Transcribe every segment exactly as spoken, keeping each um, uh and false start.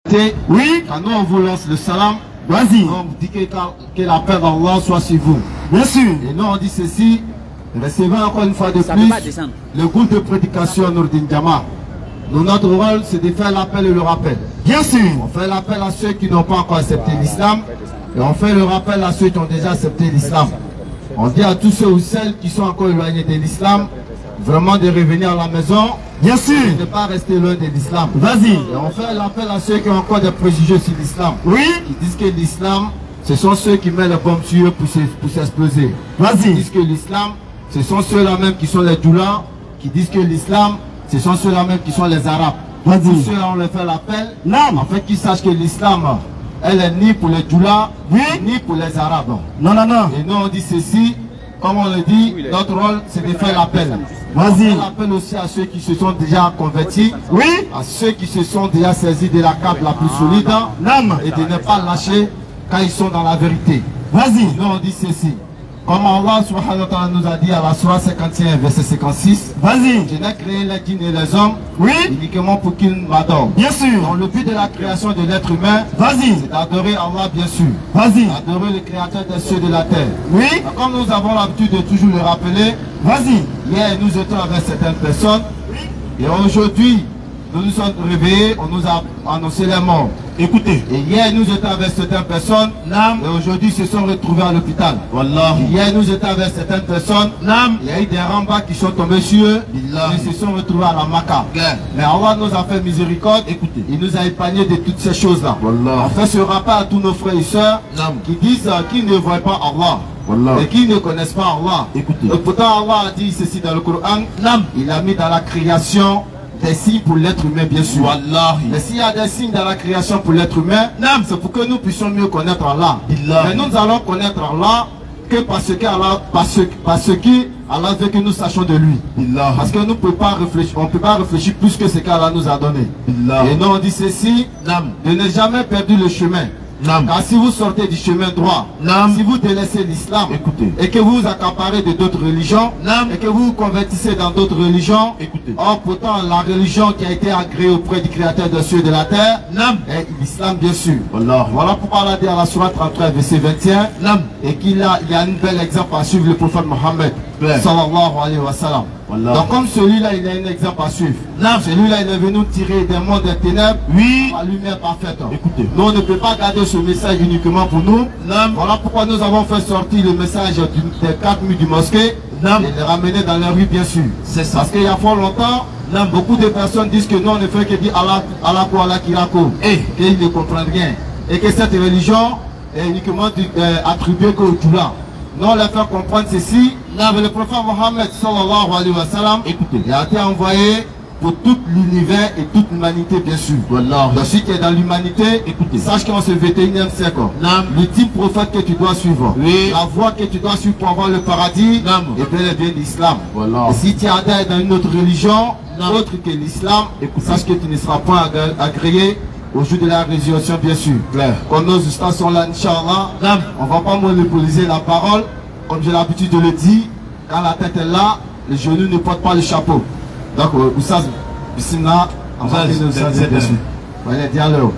Oui. Quand nous on vous lance le salam, vas-y. On vous dit que, que la paix d'Allah soit sur vous. Bien sûr. Et nous on dit ceci, recevez encore une fois de plus le groupe de prédication Nourdine Jama. Nous, notre rôle c'est de faire l'appel et le rappel. Bien sûr. On fait l'appel à ceux qui n'ont pas encore accepté l'islam et on fait le rappel à ceux qui ont déjà accepté l'islam. On dit à tous ceux ou celles qui sont encore éloignés de l'islam, vraiment de revenir à la maison. Bien sûr. Et de ne pas rester loin de l'islam. Vas-y. Et on fait l'appel à ceux qui ont encore des préjugés sur l'islam. Oui. Qui disent que l'islam, ce sont ceux qui mettent les bombes sur eux pour s'exploser. Vas-y. Qui disent que l'islam, ce sont ceux-là même qui sont les doulars. Qui disent que l'islam, ce sont ceux-là même qui sont les arabes. Vas-y. Tous ceux-là, on leur fait l'appel. Non. En fait, qu'ils sachent que l'islam, elle est ni pour les doulars, oui. ni pour les arabes. Non, non, non. Et nous, on dit ceci. Comme on le dit, notre rôle, c'est de faire l'appel. Vas-y. On l'appelle aussi à ceux qui se sont déjà convertis. Oui. À ceux qui se sont déjà saisis de la cape la plus solide. Non. Et de ne pas lâcher quand ils sont dans la vérité. Vas-y. Nous, on dit ceci. Comme Allah subhanahu wa ta'ala nous a dit à la Surah cinquante et un, verset cinquante-six. Vas-y. Je n'ai créé les djinns et les hommes. Oui. Uniquement pour qu'ils m'adorent. Bien sûr. Donc le but de la création de l'être humain. Vas-y. C'est d'adorer Allah, bien sûr. Vas-y. Adorer le créateur des cieux et de la terre. Oui. Donc, comme nous avons l'habitude de toujours le rappeler. Vas-y. Hier, nous étions avec certaines personnes. Oui. Et aujourd'hui, nous nous sommes réveillés, on nous a annoncé les morts. Écoutez. Et hier, nous étions avec certaines personnes. Nam. Et aujourd'hui, ils se sont retrouvés à l'hôpital. Wallah. Hier, nous étions avec certaines personnes. Nam. Il y a eu des rambas qui sont tombés sur eux. Billah. Ils se sont retrouvés à la Maca. Yeah. Mais Allah nous a fait miséricorde. Écoutez. Il nous a épargné de toutes ces choses-là. Wallah. On fait ce rappel à tous nos frères et sœurs. Nam. Qui disent euh, qu'ils ne voient pas Allah. Wallah. Et qui ne connaissent pas Allah. Écoutez. Et pourtant, Allah a dit ceci dans le Coran. Nam. Il a mis dans la création des signes pour l'être humain, bien sûr. Wallahi. Mais s'il y a des signes dans la création pour l'être humain, c'est pour que nous puissions mieux connaître Allah. Billah. Mais nous allons connaître Allah que parce que Allah, parce, parce que Allah veut que nous sachions de lui. Billah. Parce que nous ne pouvons pas réfléchir, on ne peut pas réfléchir plus que ce qu'Allah nous a donné. Billah. Et nous on dit ceci, Nam. de ne jamais perdre le chemin. Nam. Car si vous sortez du chemin droit, Nam. si vous délaissez l'islam, écoutez, et que vous vous accaparez de d'autres religions, Nam. et que vous vous convertissez dans d'autres religions, écoutez, or pourtant la religion qui a été agréée auprès du créateur des cieux et de la terre, Nam. est l'islam bien sûr. Wallah. Voilà pourquoi Allah dit à la Surah trente-trois verset vingt et un, Nam. et qu'il a, il y a un bel exemple à suivre, le prophète Mohammed sallallahu alayhi wa sallam. Wallah. Donc comme celui-là il a un exemple à suivre. Nam. Celui-là il est venu tirer des mondes des ténèbres, oui, à la lumière parfaite. Écoutez. Nous on ne peut pas garder ce message uniquement pour nous. Nam. Voilà pourquoi nous avons fait sortir le message des quatre murs du mosquée. Nam. Et les ramener dans les rues bien sûr. C'est ça. Parce qu'il y a fort longtemps, Nam. beaucoup de personnes disent que nous on ne fait que dire Allah, Allah quoi, Allah kirako. Et qu'ils ne comprennent rien. Et que cette religion est uniquement euh, attribuée qu'au Toula. Nous on leur fait comprendre ceci. Là, le prophète Mohammed sallallahu alayhi wa sallam, écoutez, il a été envoyé pour tout l'univers et toute l'humanité bien sûr. Wallah. Donc si tu es dans l'humanité, écoutez, sache qu'en ce vingt et unième siècle, l'ultime prophète que tu dois suivre, oui, la voie que tu dois suivre pour avoir le paradis, Nam. est bel et bien l'islam. Voilà. Et si tu adhères dans une autre religion, Nam. autre que l'islam, sache que tu ne seras pas agréé au jour de la résurrection bien sûr. Claire. Comme nos ustads sont là, Inch'Allah, Nam. on ne va pas monopoliser la parole. Comme j'ai l'habitude de le dire, quand la tête est là, les genoux ne portent pas le chapeau. Donc, Oussaz, Bismillah, on va dire Oussaz dessus. Voilà, dialogue.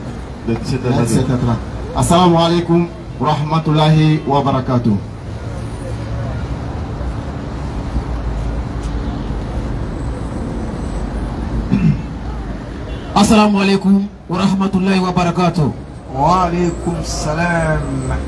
Assalamu alaikum wa rahmatullahi wa barakatuh. Assalamu alaikum wa rahmatullahi wa barakatuh. Wa alaikum salam.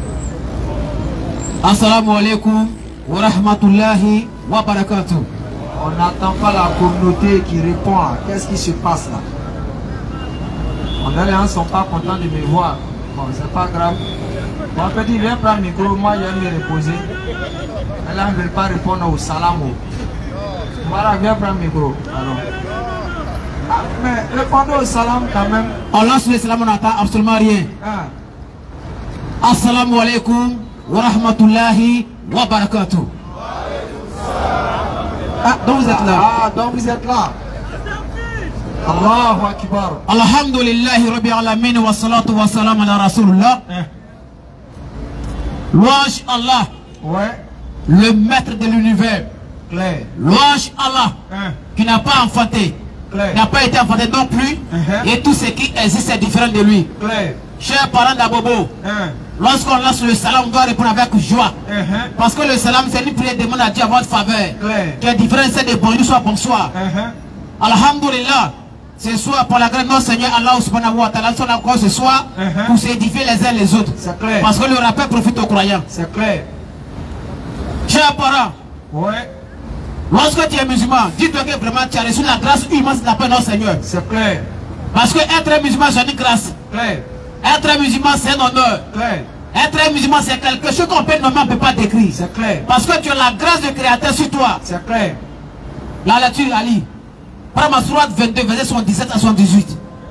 Assalamu alaikum wa rahmatullahi wa barakatuh. On n'attend pas la communauté qui répond. Qu'est-ce qui se passe là? On a les gens ne sont pas contents de me voir. Bon, c'est pas grave. Bon, petit, viens prendre le micro. Moi, je vais me reposer. Et là, on ne veut pas répondre au salam. Voilà, viens prendre le micro. Alors. Ah, mais répondez au salam quand même. On lance le salam, on n'attend absolument rien. Ah. Assalamu alaikum wa rahmatullahi wa barakatuh. Ah, donc vous êtes là. Ah, donc vous êtes là. Allahu Akbar. Alhamdulillahi Rabbi Alamin wa salatu wa salam ala Rasulullah. Louange Allah. Ouais. Le maître de l'univers. Claire. Louange Allah. Hein. Qui n'a pas enfanté. Il n'a pas été enfanté non plus. Uh-huh. Et tout ce qui existe est différent de lui. Claire. Chers parents d'Abobo, uh-huh. lorsqu'on lance le salam, on doit répondre avec joie. Uh-huh. Parce que le salam, c'est une prière demande à Dieu à votre faveur. Claire. Qui est différent, c'est de bonjour, soit bonsoir. Uh-huh. Alhamdulillah. Ce soir, pour la grâce de notre Seigneur Allah subhanahu wa ta'ala, son encore ce soir, uh-huh. pour s'édifier les uns les autres. C'est clair. Parce que le rappel profite aux croyants. C'est clair. Chers parents, ouais. Lorsque tu es musulman, dis-toi que vraiment tu as reçu la grâce immense de la paix de notre Seigneur. C'est clair. Parce que être musulman, c'est une grâce. Clair. Être musulman, c'est un honneur. Clair. Être musulman, c'est quelque chose qu'on peut nommer, on ne peut pas décrire. C'est clair. Parce que tu as la grâce du Créateur sur toi. C'est clair. La lecture, Ali. Prends ma sourate vingt-deux, verset soixante-dix-sept à soixante-dix-huit.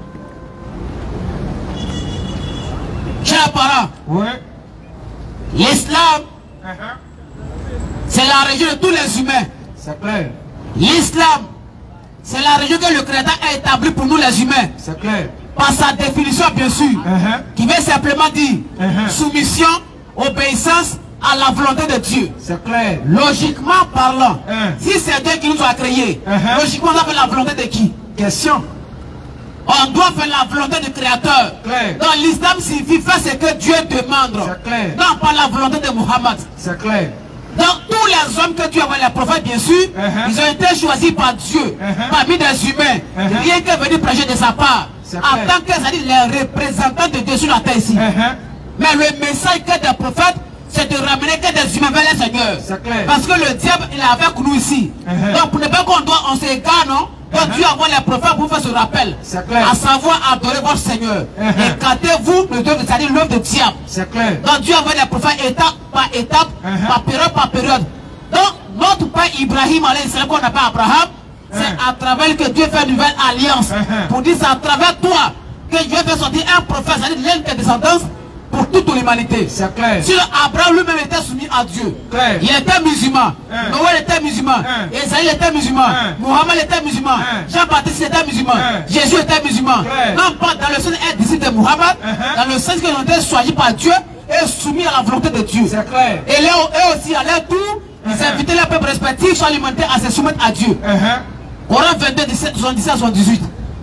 Chers parents, ouais. L'islam, uh-huh. c'est la religion de tous les humains. C'est clair. L'islam, c'est la religion que le Créateur a établie pour nous les humains. C'est clair. Par sa définition, bien sûr, uh-huh. qui veut simplement dire uh-huh. soumission, obéissance à la volonté de Dieu. C'est clair. Logiquement parlant, uh-huh. si c'est Dieu qui nous a créés, uh-huh. logiquement on doit faire la volonté de qui? Question. On doit faire la volonté du Créateur. Claire. Donc l'islam signifie faire ce que Dieu demande. C'est clair. Non pas la volonté de Muhammad. C'est clair. Donc tous les hommes que Dieu a envoyés, les prophètes bien sûr, uh-huh. ils ont été choisis par Dieu, uh-huh. parmi des humains, uh-huh. rien que venir prêcher de sa part, en tant que les représentants de Dieu sur la terre ici. Uh-huh. Mais le message que des prophètes, c'est de ramener que des humains vers le Seigneur. Parce que le diable, il est avec nous ici. Uh-huh. Donc pour ne pas qu'on doit, on s'égare, non? Donc uh-huh. Dieu envoie les prophètes pour faire ce rappel. À savoir adorer votre Seigneur. Uh-huh. Écartez-vous de Dieu, c'est-à-dire l'œuvre de diable. C'est clair. Donc Dieu envoie les prophètes étape par étape, uh-huh. par période par période. Donc notre père Ibrahim, qu'on appelle Abraham, uh-huh. c'est à travers que Dieu fait une nouvelle alliance. Uh-huh. Pour dire c'est à travers toi que Dieu fait sortir un prophète, c'est-à-dire l'un de descendance pour toute l'humanité. C'est clair. Si Abraham lui-même était soumis à Dieu, clair. Il était musulman, hein. Noël était musulman, hein. Esaïe était musulman, hein. Mohamed était musulman, hein. Jean-Baptiste était musulman, hein. Jésus était musulman. Clair. Non pas dans le sens d'être disciple de Mohamed, hein. Dans le sens qu'ils ont été choisis par Dieu et soumis à la volonté de Dieu. C'est clair. Et là, eux aussi, à leur tour, ils hein. invitaient leurs peuples respectifs, sont alimentés à se soumettre à Dieu. Hein. Coran vingt-deux, soixante-dix à soixante-dix-huit.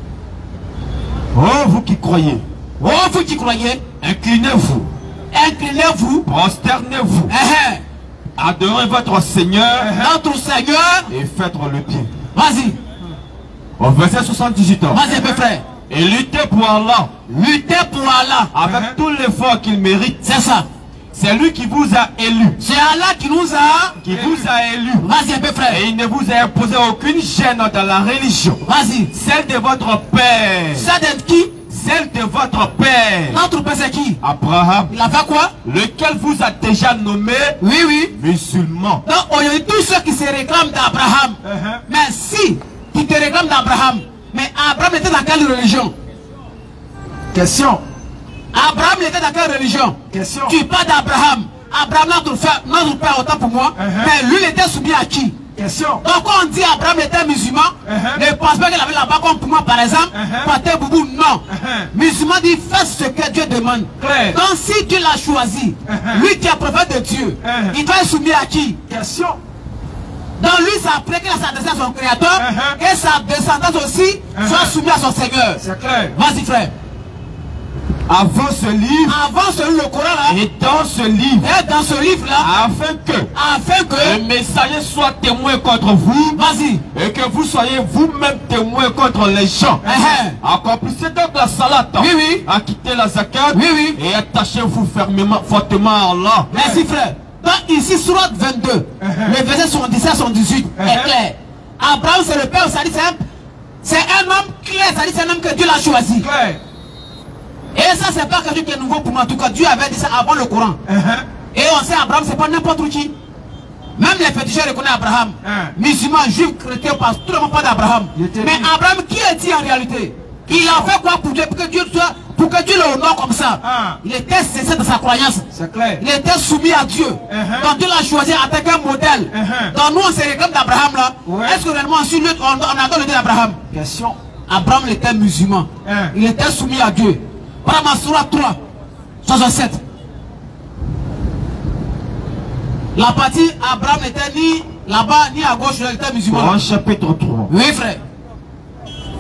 Oh, vous qui croyez. Oh, vous qui croyez, inclinez-vous, inclinez-vous, prosternez-vous, uh-huh. adorez votre Seigneur, uh-huh. notre Seigneur, et faites le bien. Vas-y. Au verset soixante-dix-huit ans. Vas-y, mes frères. Et luttez pour Allah. Luttez pour Allah. Avec uh-huh. tout l'effort qu'il mérite. C'est ça. C'est lui qui vous a élu. C'est Allah qui nous a qui vous a élu. Vas-y, mes frères. Et il ne vous a imposé aucune gêne dans la religion. Vas-y. Celle de votre père. Celle de qui? Celle de votre père. Notre père c'est qui? Abraham. Il a fait quoi? Lequel vous a déjà nommé. Oui, oui. Musulman. Donc aujourd'hui tous ceux qui se réclament d'Abraham. Uh-huh. Mais si tu te réclames d'Abraham, mais Abraham était dans quelle religion? Question. Abraham était dans quelle religion? Question. Tu parles d'Abraham. Abraham notre frère, notre père autant pour moi. Uh-huh. Mais lui il était soumis à qui? Question. Donc quand on dit Abraham était musulman, uh-huh. ne pense pas qu'il avait la barre pour moi par exemple, uh-huh. Pater Boubou, non. Uh-huh. Musulman dit fais ce que Dieu demande. Claire. Donc si Dieu l'a choisi, uh-huh. lui qui est prophète de Dieu, uh-huh. il doit être soumis à qui? Question. Donc lui c'est après qu'il a s'adressé à son créateur, uh-huh. et sa descendance aussi uh-huh. soit soumise à son Seigneur. C'est clair. Vas-y frère. Avant ce livre, avant ce livre, le Coran là, et dans ce livre, et dans ce livre là, afin que, afin que le messager soit témoin contre vous, vas-y, et que vous soyez vous-même témoin contre les gens. Uh-huh. Accomplissez donc la salat, oui, oui, acquittez la zakat, oui, oui, et attachez-vous fermement, fortement à Allah. Merci frère. Donc ici, sourate vingt-deux, uh-huh. le verset soixante-dix-sept à soixante-dix-huit uh-huh. est clair. Abraham c'est le père, ça dit c'est un, un homme clair, ça dit c'est un homme que Dieu l'a choisi. Clair. Et ça, c'est pas quelque chose qui est nouveau pour moi. En tout cas, Dieu avait dit ça avant le Coran. Uh-huh. Et on sait, Abraham, c'est pas n'importe qui. Même les féticheurs reconnaissent Abraham. Uh-huh. Musulmans, juifs, chrétiens, parce tout le monde parle d'Abraham. Mais dit. Abraham, qui est-il en réalité? Il a fait quoi pour Dieu? Pour que Dieu, pour que Dieu le honore comme ça. Uh-huh. Il était sincère dans sa croyance. C'est clair. Il était soumis à Dieu. Uh-huh. Donc Dieu l'a choisi en tant qu'un modèle. Uh-huh. Donc nous, on se réclame d'Abraham là. Ouais. Est-ce que réellement, on, on, on adore le Dieu d'Abraham? Question. Abraham il était musulman. Uh-huh. Il était soumis à Dieu. Voilà sourate trois, soixante-sept. La partie Abraham n'était ni là-bas ni à gauche, il était musulman. Coran chapitre trois. Oui frère.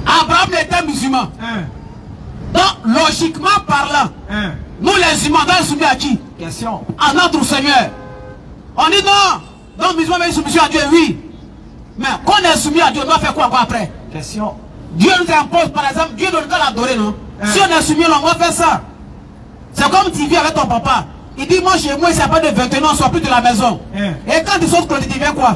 Abraham était musulman. Hein. Donc, logiquement parlant, Hein. nous les humains, on est soumis à qui? Question. À notre Seigneur. On dit non. Donc, musulman est soumis à Dieu, oui. Mais quand on est soumis à Dieu, on doit faire quoi encore après? Question. Dieu nous impose, par exemple, Dieu ne doit pas l'adorer, non? Hein. Si on est soumis, on va faire ça. C'est comme tu vis avec ton papa. Il dit, moi chez moi, il s'appelle de vingt et un ans, on ne sort plus de la maison. Hein. Et quand tu sautes, tu deviens quoi?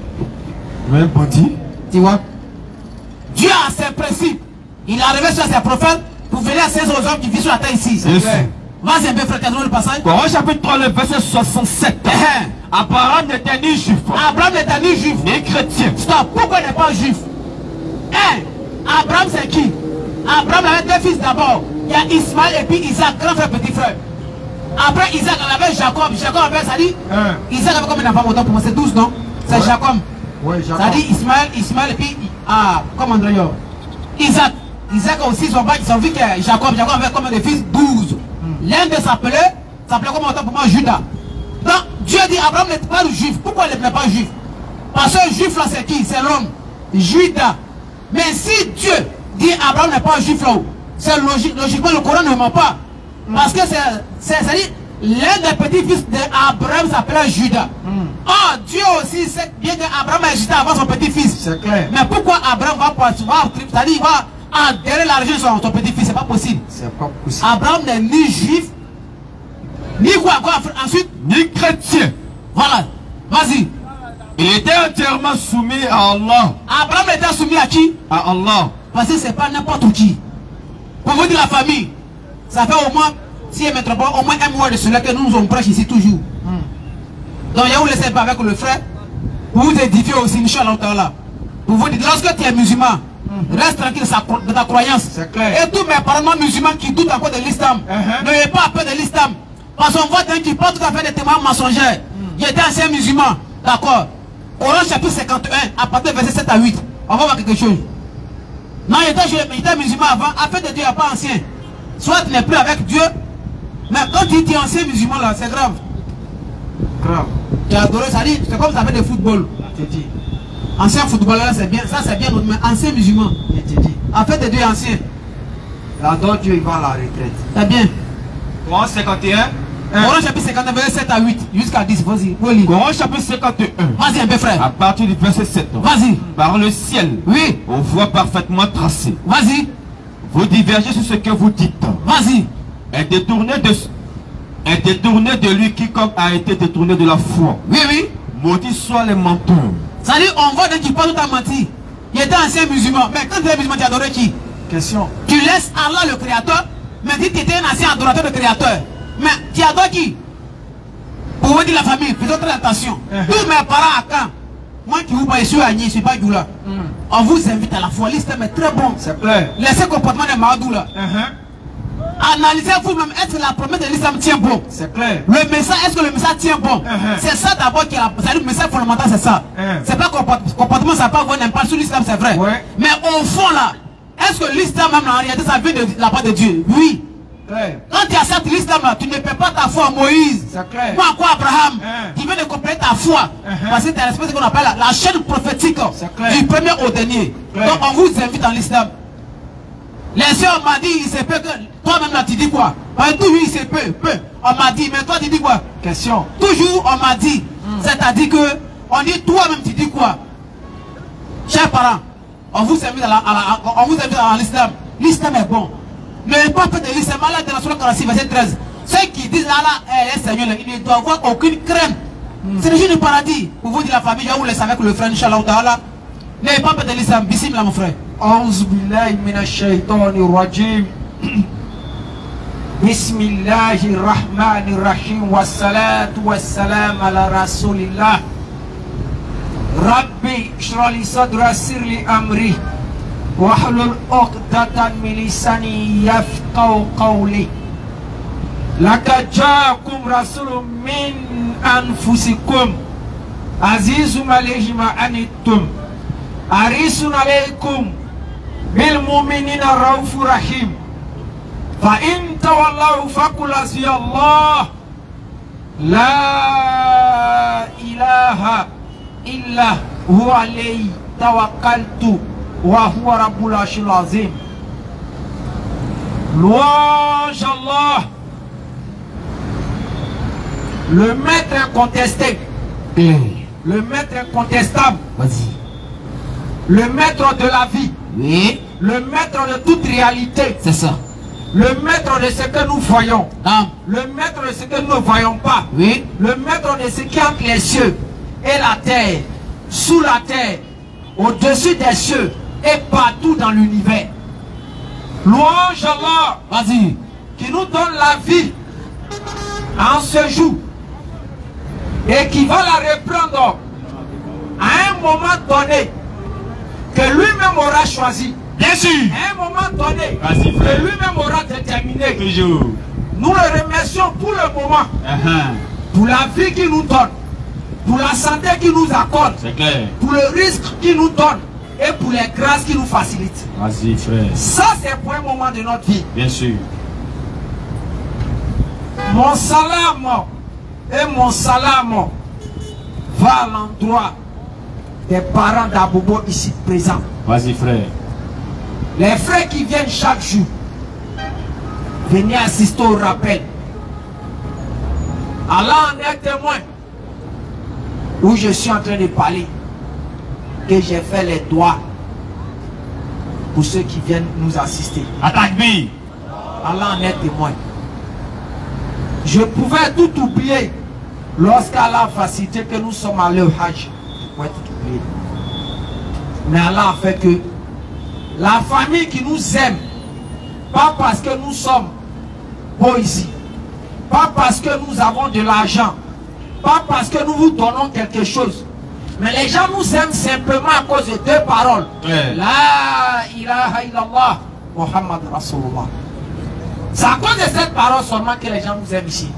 Même bandit. Tu vois? Dieu a ses principes. Il a révélé sur ses prophètes pour venir à ces aux hommes qui vivent sur la terre ici. Yes. Vas-y un peu, frère, t'as le passage. Coran chapitre trois, le verset soixante-sept. Hein. Abraham n'était ni juif, Abraham n'était ni juif. ni chrétien. Stop, pourquoi il n'est pas juif? Hein? Abraham c'est qui? Abraham avait deux fils d'abord. Il y a Ismaël et puis Isaac, grand frère, petit frère. Après Isaac, on avait Jacob. Jacob avait, ça dit, Hein. Isaac avait combien d'enfants autant pour moi? C'est douze, non? C'est Ouais. Jacob. Oui, Ça Jacob. dit Ismaël, Ismaël et puis, ah, comment André Isaac. Isaac aussi, son père, son fils que Jacob. Jacob avait combien de fils? douze. L'un de s'appelait, s'appelait comment autant pour moi? Judas. Donc, Dieu dit, Abraham n'est pas juif. Pourquoi il n'est pas juif? Parce que juif là, c'est qui? C'est l'homme. Judas. Mais si Dieu dit Abraham n'est pas juif là, c'est logique, logiquement le Coran ne ment pas. Parce que c'est, c'est-à-dire, l'un des petits-fils d'Abraham s'appelait Judas. Hmm. Oh, Dieu aussi sait bien qu'Abraham a Judas avant son petit-fils. C'est clair. Mais pourquoi Abraham va pouvoir, c'est-à-dire, il va adhérer l'argent sur son petit-fils? C'est pas possible. C'est pas possible. Abraham n'est ni juif, ni quoi, quoi, ensuite, Ni chrétien. voilà, vas-y. Il était entièrement soumis à Allah. Abraham était soumis à qui? À Allah. Parce que c'est pas n'importe qui. Pour vous dire la famille, ça fait au moins, si elle ne pas, au moins un mois de cela que nous nous on prêche ici toujours. Hmm. Donc, il y a vous laissez pas avec le frère, pour vous édifier aussi, Inch'Allah Ta'ala. Pour vous dire, lorsque tu es musulman, reste tranquille de ta croyance. C'est clair. Et tous mes parents musulmans qui doutent encore de l'islam, Uh-huh. n'ayez pas peur de l'islam. Parce qu'on voit d'un qui porte tout à fait des témoins mensongers. Il était ancien musulman, d'accord. Coran chapitre cinquante et un, à partir du verset sept à huit. On va voir quelque chose. Non, il était, il était musulman avant, afin de Dieu, il n'y a pas ancien. Soit tu n'es plus avec Dieu, mais quand tu es ancien musulman là, c'est grave. Grave. Tu as adoré, ça dit, c'est comme ça fait de football. Je te dis. Ancien footballeur, c'est bien, ça c'est bien, mais ancien musulman. Je te dis. Afin de Dieu, ancien. Là, donc Dieu, il va à la retraite. C'est bien. Coran cinquante et un. Coran chapitre cinquante et un, verset sept à huit, jusqu'à dix, vas-y, faut lire. Coran chapitre cinquante et un. Vas-y un peu frère. À partir du verset sept. Vas-y. Par le ciel, Oui. on voit parfaitement tracé. Vas-y. Vous divergez sur ce que vous dites. Vas-y. Est détourné de, est détourné de lui quiconque a été détourné de la foi. Oui, oui. Maudits soient les menteurs. Ça dit, on voit d'un qui parle tout à menti. Il était ancien musulman. Mais quand tu es musulman, tu adorais qui? Question. Tu laisses Allah le créateur, mais dis que tu étais un ancien adorateur de créateur. Mais tu adores qui? Pour vous dire la famille, faisons très attention. Uh-huh. Tous mes parents à quand? Moi qui vous parle, je suis à Nier, je ne suis pas du là. Hmm. On vous invite à la foi. L'islam est très bon. C'est clair. Laissez le comportement des Mahadou là. Uh-huh. Analysez vous-même, est-ce que la promesse de l'islam tient bon? C'est clair. Le message, est-ce que le message tient bon? Uh-huh. C'est ça d'abord qui est la, c'est le message fondamental, c'est ça. Uh-huh. C'est pas comport- comportement, ça n'a pas avoir un impact sur l'islam, c'est vrai. Ouais. Mais au fond là, est-ce que l'islam même en réalité ça vient de la part de Dieu? Oui. Clair. Quand tu acceptes l'islam là, tu ne perds pas ta foi à Moïse. C'est clair. Moi quoi Abraham, Uh-huh. qui vient de compléter ta foi. Uh-huh. Parce que tu as respecté ce qu'on appelle la, la chaîne prophétique C'est clair. du premier au dernier. Clair. Donc on vous invite dans l'islam. Les soeurs m'ont dit, il se peut que toi-même là tu dis quoi? Parce que toujours il se peut, peu. On m'a dit, mais toi tu dis quoi? Question. Toujours on m'a dit, c'est-à-dire que on dit toi-même tu dis quoi? Chers parents, on vous invite à la, à la- on vous invite à l'islam. L'islam est bon. Le pape de l'islam, Allah de la Surah quarante-six, verset treize. Ceux qui disent Allah est Seigneur, ils ne doivent avoir aucune crainte. C'est le jour du paradis. Pour vous dire la famille, je vous laisse avec le frère, Inch'Allah Ta'ala. Le pape de l'islam, bismillah mon frère. أعوذ بالله من الشيطان الرجيم بسم الله الرحمن الرحيم والصلاة والسلام على رسول الله ربي اشرح لي صدري ويسر لي أمري واحلل عقدة من لساني يفقهوا قولي لقد جاءكم رسول من أنفسكم عزيز عليه ما عنتم حريص عليكم بالمؤمنين رؤوف رحيم فإن تولوا فقل حسبي الله لا إله إلا هو عليه توكلت wa huwa rabbul arshil azim. Louange Allah, le maître incontesté, le maître incontestable, le maître de la vie, Oui. le maître de toute réalité, C'est ça. le maître de ce que nous voyons, Non. le maître de ce que nous ne voyons pas, Oui. le maître de ce qui est entre les cieux et la terre, sous la terre, au-dessus des cieux et partout dans l'univers. Louange Allah Vas-y. qui nous donne la vie en ce jour et qui va la reprendre à un moment donné que lui-même aura choisi. Bien sûr. À un moment donné Vas-y, frère. que lui-même aura déterminé. Toujours. Nous le remercions pour le moment, Uh-huh. pour la vie qu'il nous donne, pour la santé qu'il nous accorde, C'est clair. pour le risque qu'il nous donne et pour les grâces qu'il nous facilite. Vas-y, frère. Ça, c'est pour un moment de notre vie. Bien sûr. Mon salam et mon salam va à l'endroit des parents d'Abobo ici présents. Vas-y, frère. Les frères qui viennent chaque jour, venez assister au rappel. Allah en est témoin. Où je suis en train de parler, que j'ai fait les doigts pour ceux qui viennent nous assister. Attaque B. Allah en est témoin. Je pouvais tout oublier lorsqu'Allah a facilité que nous sommes allés au Hajj. Je pouvais tout oublier. Mais Allah a fait que la famille qui nous aime, pas parce que nous sommes beaux ici, pas parce que nous avons de l'argent, pas parce que nous vous donnons quelque chose, mais les gens nous aiment simplement à cause de deux paroles. Ouais. La ilaha illallah Muhammad Rasulullah. C'est à cause de cette parole seulement que les gens nous aiment ici.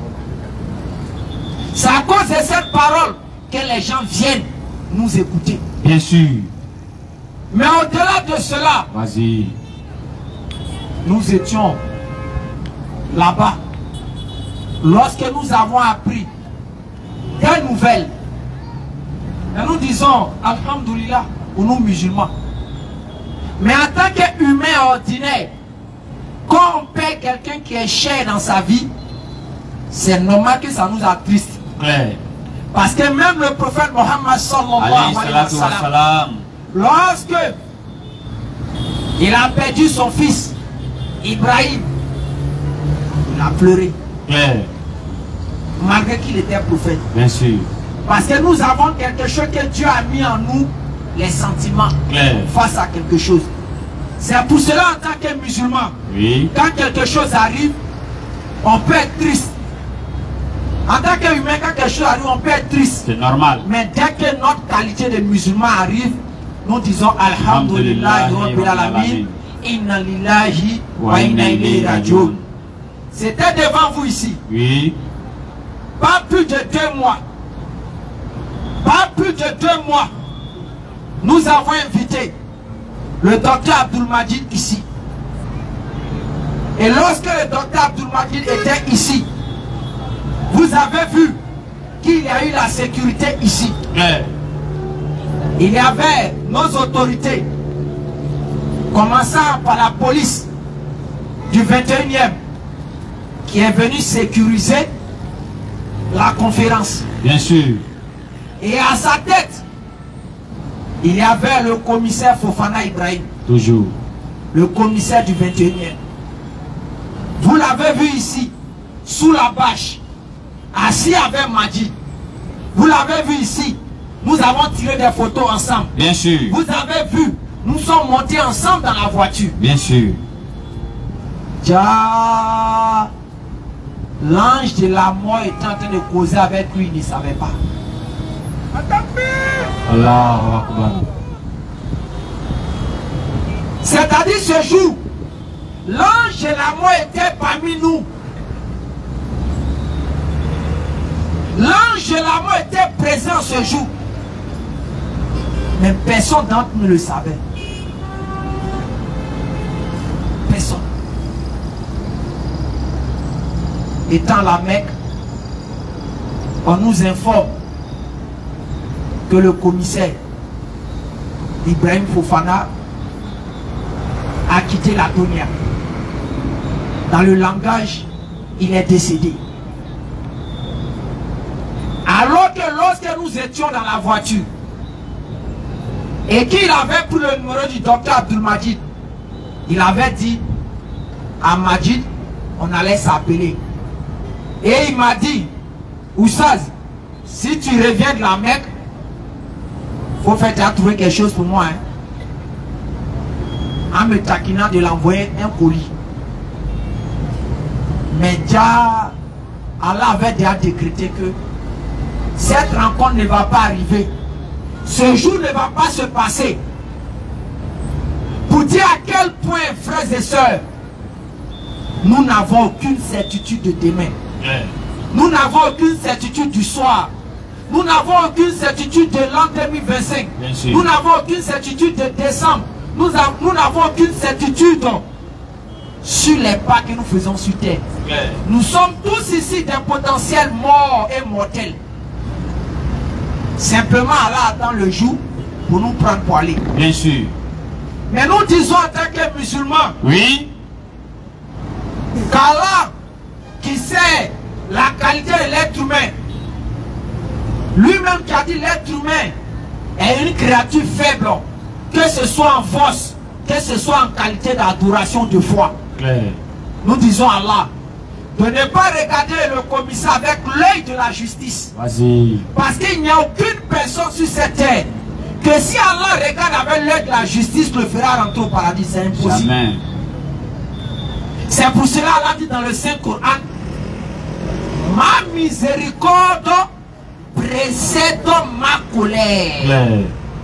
C'est à cause de cette parole que les gens viennent nous écouter. Bien sûr. Mais au-delà de cela, Vas-y. nous étions là-bas. Lorsque nous avons appris des nouvelles, et nous disons Alhamdulillah pour nous musulmans. Mais en tant qu'humain ordinaire, quand on perd quelqu'un qui est cher dans sa vie, c'est normal que ça nous attriste. Claire. Parce que même le prophète Mohammed sallallahu Alayhi alayhi wa salatu wa sallam, salam. lorsque il a perdu son fils Ibrahim, il a pleuré, Claire. malgré qu'il était prophète. Bien sûr. Parce que nous avons quelque chose que Dieu a mis en nous, les sentiments Claire. face à quelque chose. C'est pour cela en tant que musulman, Oui. quand quelque chose arrive, on peut être triste. En tant qu'humain, quand quelque chose arrive, on peut être triste. C'est normal. Mais dès que notre qualité de musulman arrive, nous disons Alhamdulillah Rabbil Alamin, Inna lillahi wa inna ilayhi rajiun. C'était devant vous ici. Oui. Pas plus de deux mois. Pas plus de deux mois. Nous avons invité le docteur Abdul Majid ici. Et lorsque le docteur Abdul Majid était ici, vous avez vu qu'il y a eu la sécurité ici. Claire. Il y avait nos autorités, commençant par la police du vingt et unième, qui est venue sécuriser la conférence. Bien sûr. Et à sa tête, il y avait le commissaire Fofana Ibrahim, Toujours. le commissaire du vingt et unième. Vous l'avez vu ici, sous la bâche, assis avec Madi. Vous l'avez vu ici, nous avons tiré des photos ensemble. Bien sûr. Vous avez vu, nous sommes montés ensemble dans la voiture. Bien sûr. Déjà, l'ange de la mort était en train de causer avec lui, il ne savait pas. Allahu Akbar. C'est-à-dire ce jour, l'ange de la mort était parmi nous. L'ange de la mort était présent ce jour. Mais personne d'entre nous ne le savait. Personne. Étant à la Mecque, on nous informe que le commissaire Ibrahim Fofana a quitté la Tonia. Dans le langage, il est décédé. Alors que lorsque nous étions dans la voiture et qu'il avait pris le numéro du docteur Abdul Majid, il avait dit à Majid, on allait s'appeler. Et il m'a dit, Oussaz, si tu reviens de la Mecque, faut faire tu as trouvé quelque chose pour moi. Hein? En me taquinant de l'envoyer un colis. Mais déjà, Allah avait déjà décrété que cette rencontre ne va pas arriver. Ce jour ne va pas se passer. Pour dire à quel point, frères et sœurs, nous n'avons aucune certitude de demain. Yeah. Nous n'avons aucune certitude du soir. Nous n'avons aucune certitude de l'an deux mille vingt-cinq. Nous n'avons aucune certitude de décembre. Nous n'avons aucune certitude sur les pas que nous faisons sur terre. Yeah. Nous sommes tous ici des potentiels morts et mortels. Simplement, Allah attend le jour pour nous prendre pour aller. Bien sûr. Mais nous disons en tant que musulmans, oui, qu'Allah, qui sait la qualité de l'être humain, lui-même qui a dit l'être humain est une créature faible, que ce soit en force, que ce soit en qualité d'adoration de foi. Claire. Nous disons à Allah de ne pas regarder le commissaire avec l'œil de la justice. Vas-y. Parce qu'il n'y a aucune personne sur cette terre que si Allah regarde avec l'œil de la justice, le fera rentrer au paradis. C'est impossible. C'est pour cela Allah dit dans le Saint-Coran, ma miséricorde précède ma colère. Ouais.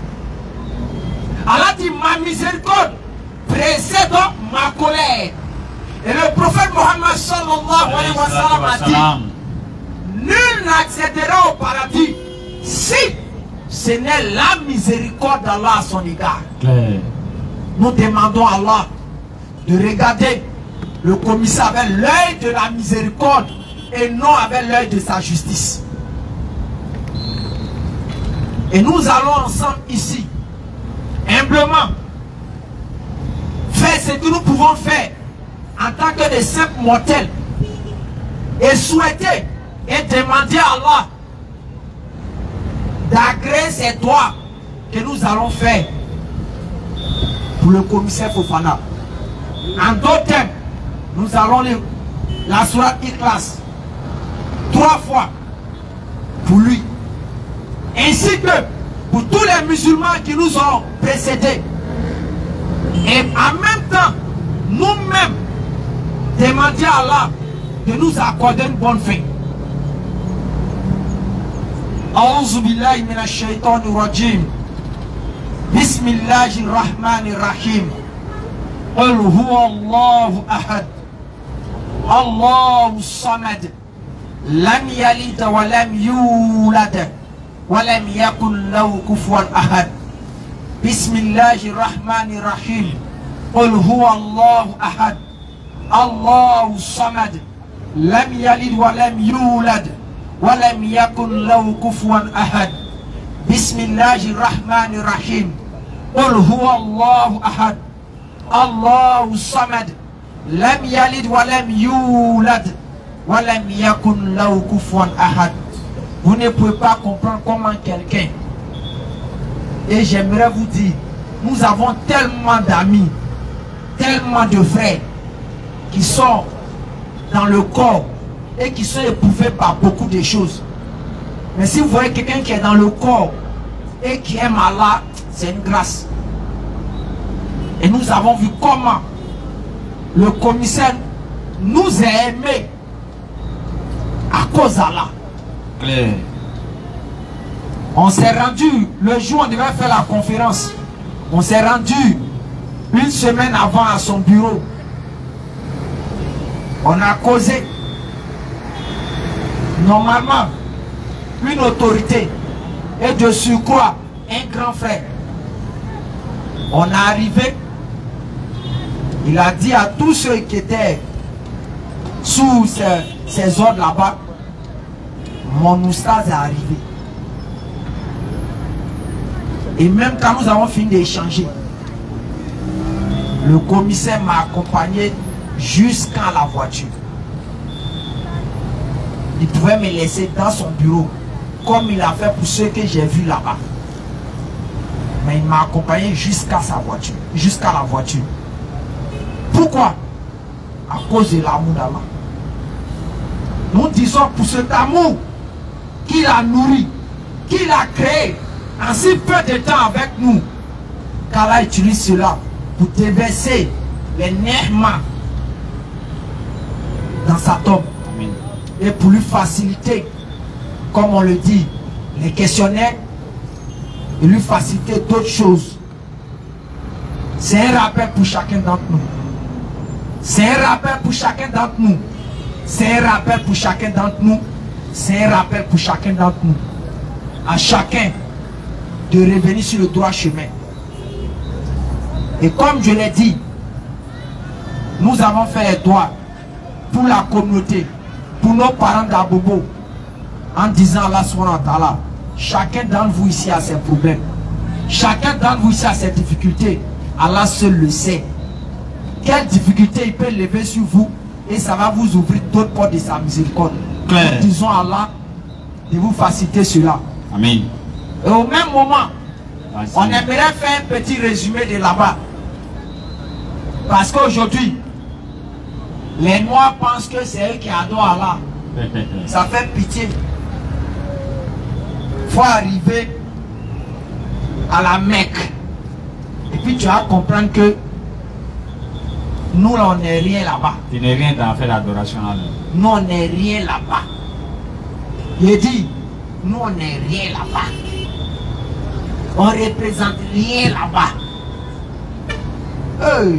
Allah dit ma miséricorde précède ma colère. Et le prophète Mohammed sallallahu alayhi wa sallam a dit, nul n'accédera au paradis si ce n'est la miséricorde d'Allah à son égard. Ouais. Nous demandons à Allah de regarder le commissaire avec l'œil de la miséricorde et non avec l'œil de sa justice. Et nous allons ensemble ici, humblement, faire ce que nous pouvons faire en tant que des simples mortels et souhaiter et demander à Allah d'agréer ces doigts que nous allons faire pour le commissaire Fofana. En d'autres termes, nous allons lire la sourate Ikhlas trois fois pour lui, ainsi que pour tous les musulmans qui nous ont précédés. Et en même temps, nous-mêmes, demander à Allah de nous accorder une bonne fin. A'udhu billahi minash shaitanir rajim. Bismillahir rahmanir rahim. Qul huwa Allahu ahad. Allahu samad. Lam yalid wa lam yulad. Wa lam yakun lahu kufuwan ahad. Bismillahir rahmanir rahim. Qul huwa Allahu ahad. Allahu samad. Lam yalid wa lam yulad. Wa lam yakun lahu kufuwan ahad. Bismillahir rahmanir rahim. Qul huwa Allahu ahad. Allahu samad. Lam yalid wa lam yulad. Wa lam yakun lahu kufuwan ahad. Vous ne pouvez pas comprendre comment quelqu'un, et j'aimerais vous dire, nous avons tellement d'amis, tellement de frères qui sont dans le corps et qui sont éprouvés par beaucoup de choses. Mais si vous voyez quelqu'un qui est dans le corps et qui aime Allah, c'est une grâce. Et nous avons vu comment le commissaire nous a aimés à cause d'Allah. Claire. On s'est rendu, le jour où on devait faire la conférence, on s'est rendu une semaine avant à son bureau. On a causé. Normalement, une autorité et de surcroît un grand frère. On est arrivé, il a dit à tous ceux qui étaient sous ces, ces ordres là-bas, mon oustaz est arrivé. Et même quand nous avons fini d'échanger, le commissaire m'a accompagné jusqu'à la voiture. Il pouvait me laisser dans son bureau, comme il a fait pour ceux que j'ai vus là-bas. Mais il m'a accompagné jusqu'à sa voiture, jusqu'à la voiture. Pourquoi? À cause de l'amour d'Allah. Nous disons pour cet amour qu'il a nourri, qu'il a créé en si peu de temps avec nous, qu'Allah utilise cela pour déverser les ni'mas dans sa tombe. Amen. Et pour lui faciliter, comme on le dit, les questionnaires, et lui faciliter d'autres choses. C'est un rappel pour chacun d'entre nous. C'est un rappel pour chacun d'entre nous. C'est un rappel pour chacun d'entre nous. C'est un rappel pour chacun d'entre nous. À chacun de revenir sur le droit chemin. Et comme je l'ai dit, nous avons fait les doigts pour la communauté, pour nos parents d'Abobo, en disant Allah subhanahu wa ta'ala, chacun d'entre vous ici a ses problèmes. Chacun d'entre vous ici a ses difficultés. Allah seul le sait. Quelle difficulté il peut lever sur vous et ça va vous ouvrir d'autres portes de sa miséricorde. Claire. Nous disons à Allah de vous faciliter cela. Amen. Et au même moment, Merci. On aimerait faire un petit résumé de là-bas. Parce qu'aujourd'hui, les Noirs pensent que c'est eux qui adorent Allah. Ça fait pitié. Il faut arriver à la Mecque. Et puis tu vas comprendre que nous, là, on n'est rien là-bas. Tu n'es rien dans faire l'adoration là. Nous, on n'est rien là-bas. Il dit, nous, on n'est rien là-bas. On ne représente rien là-bas. Hey.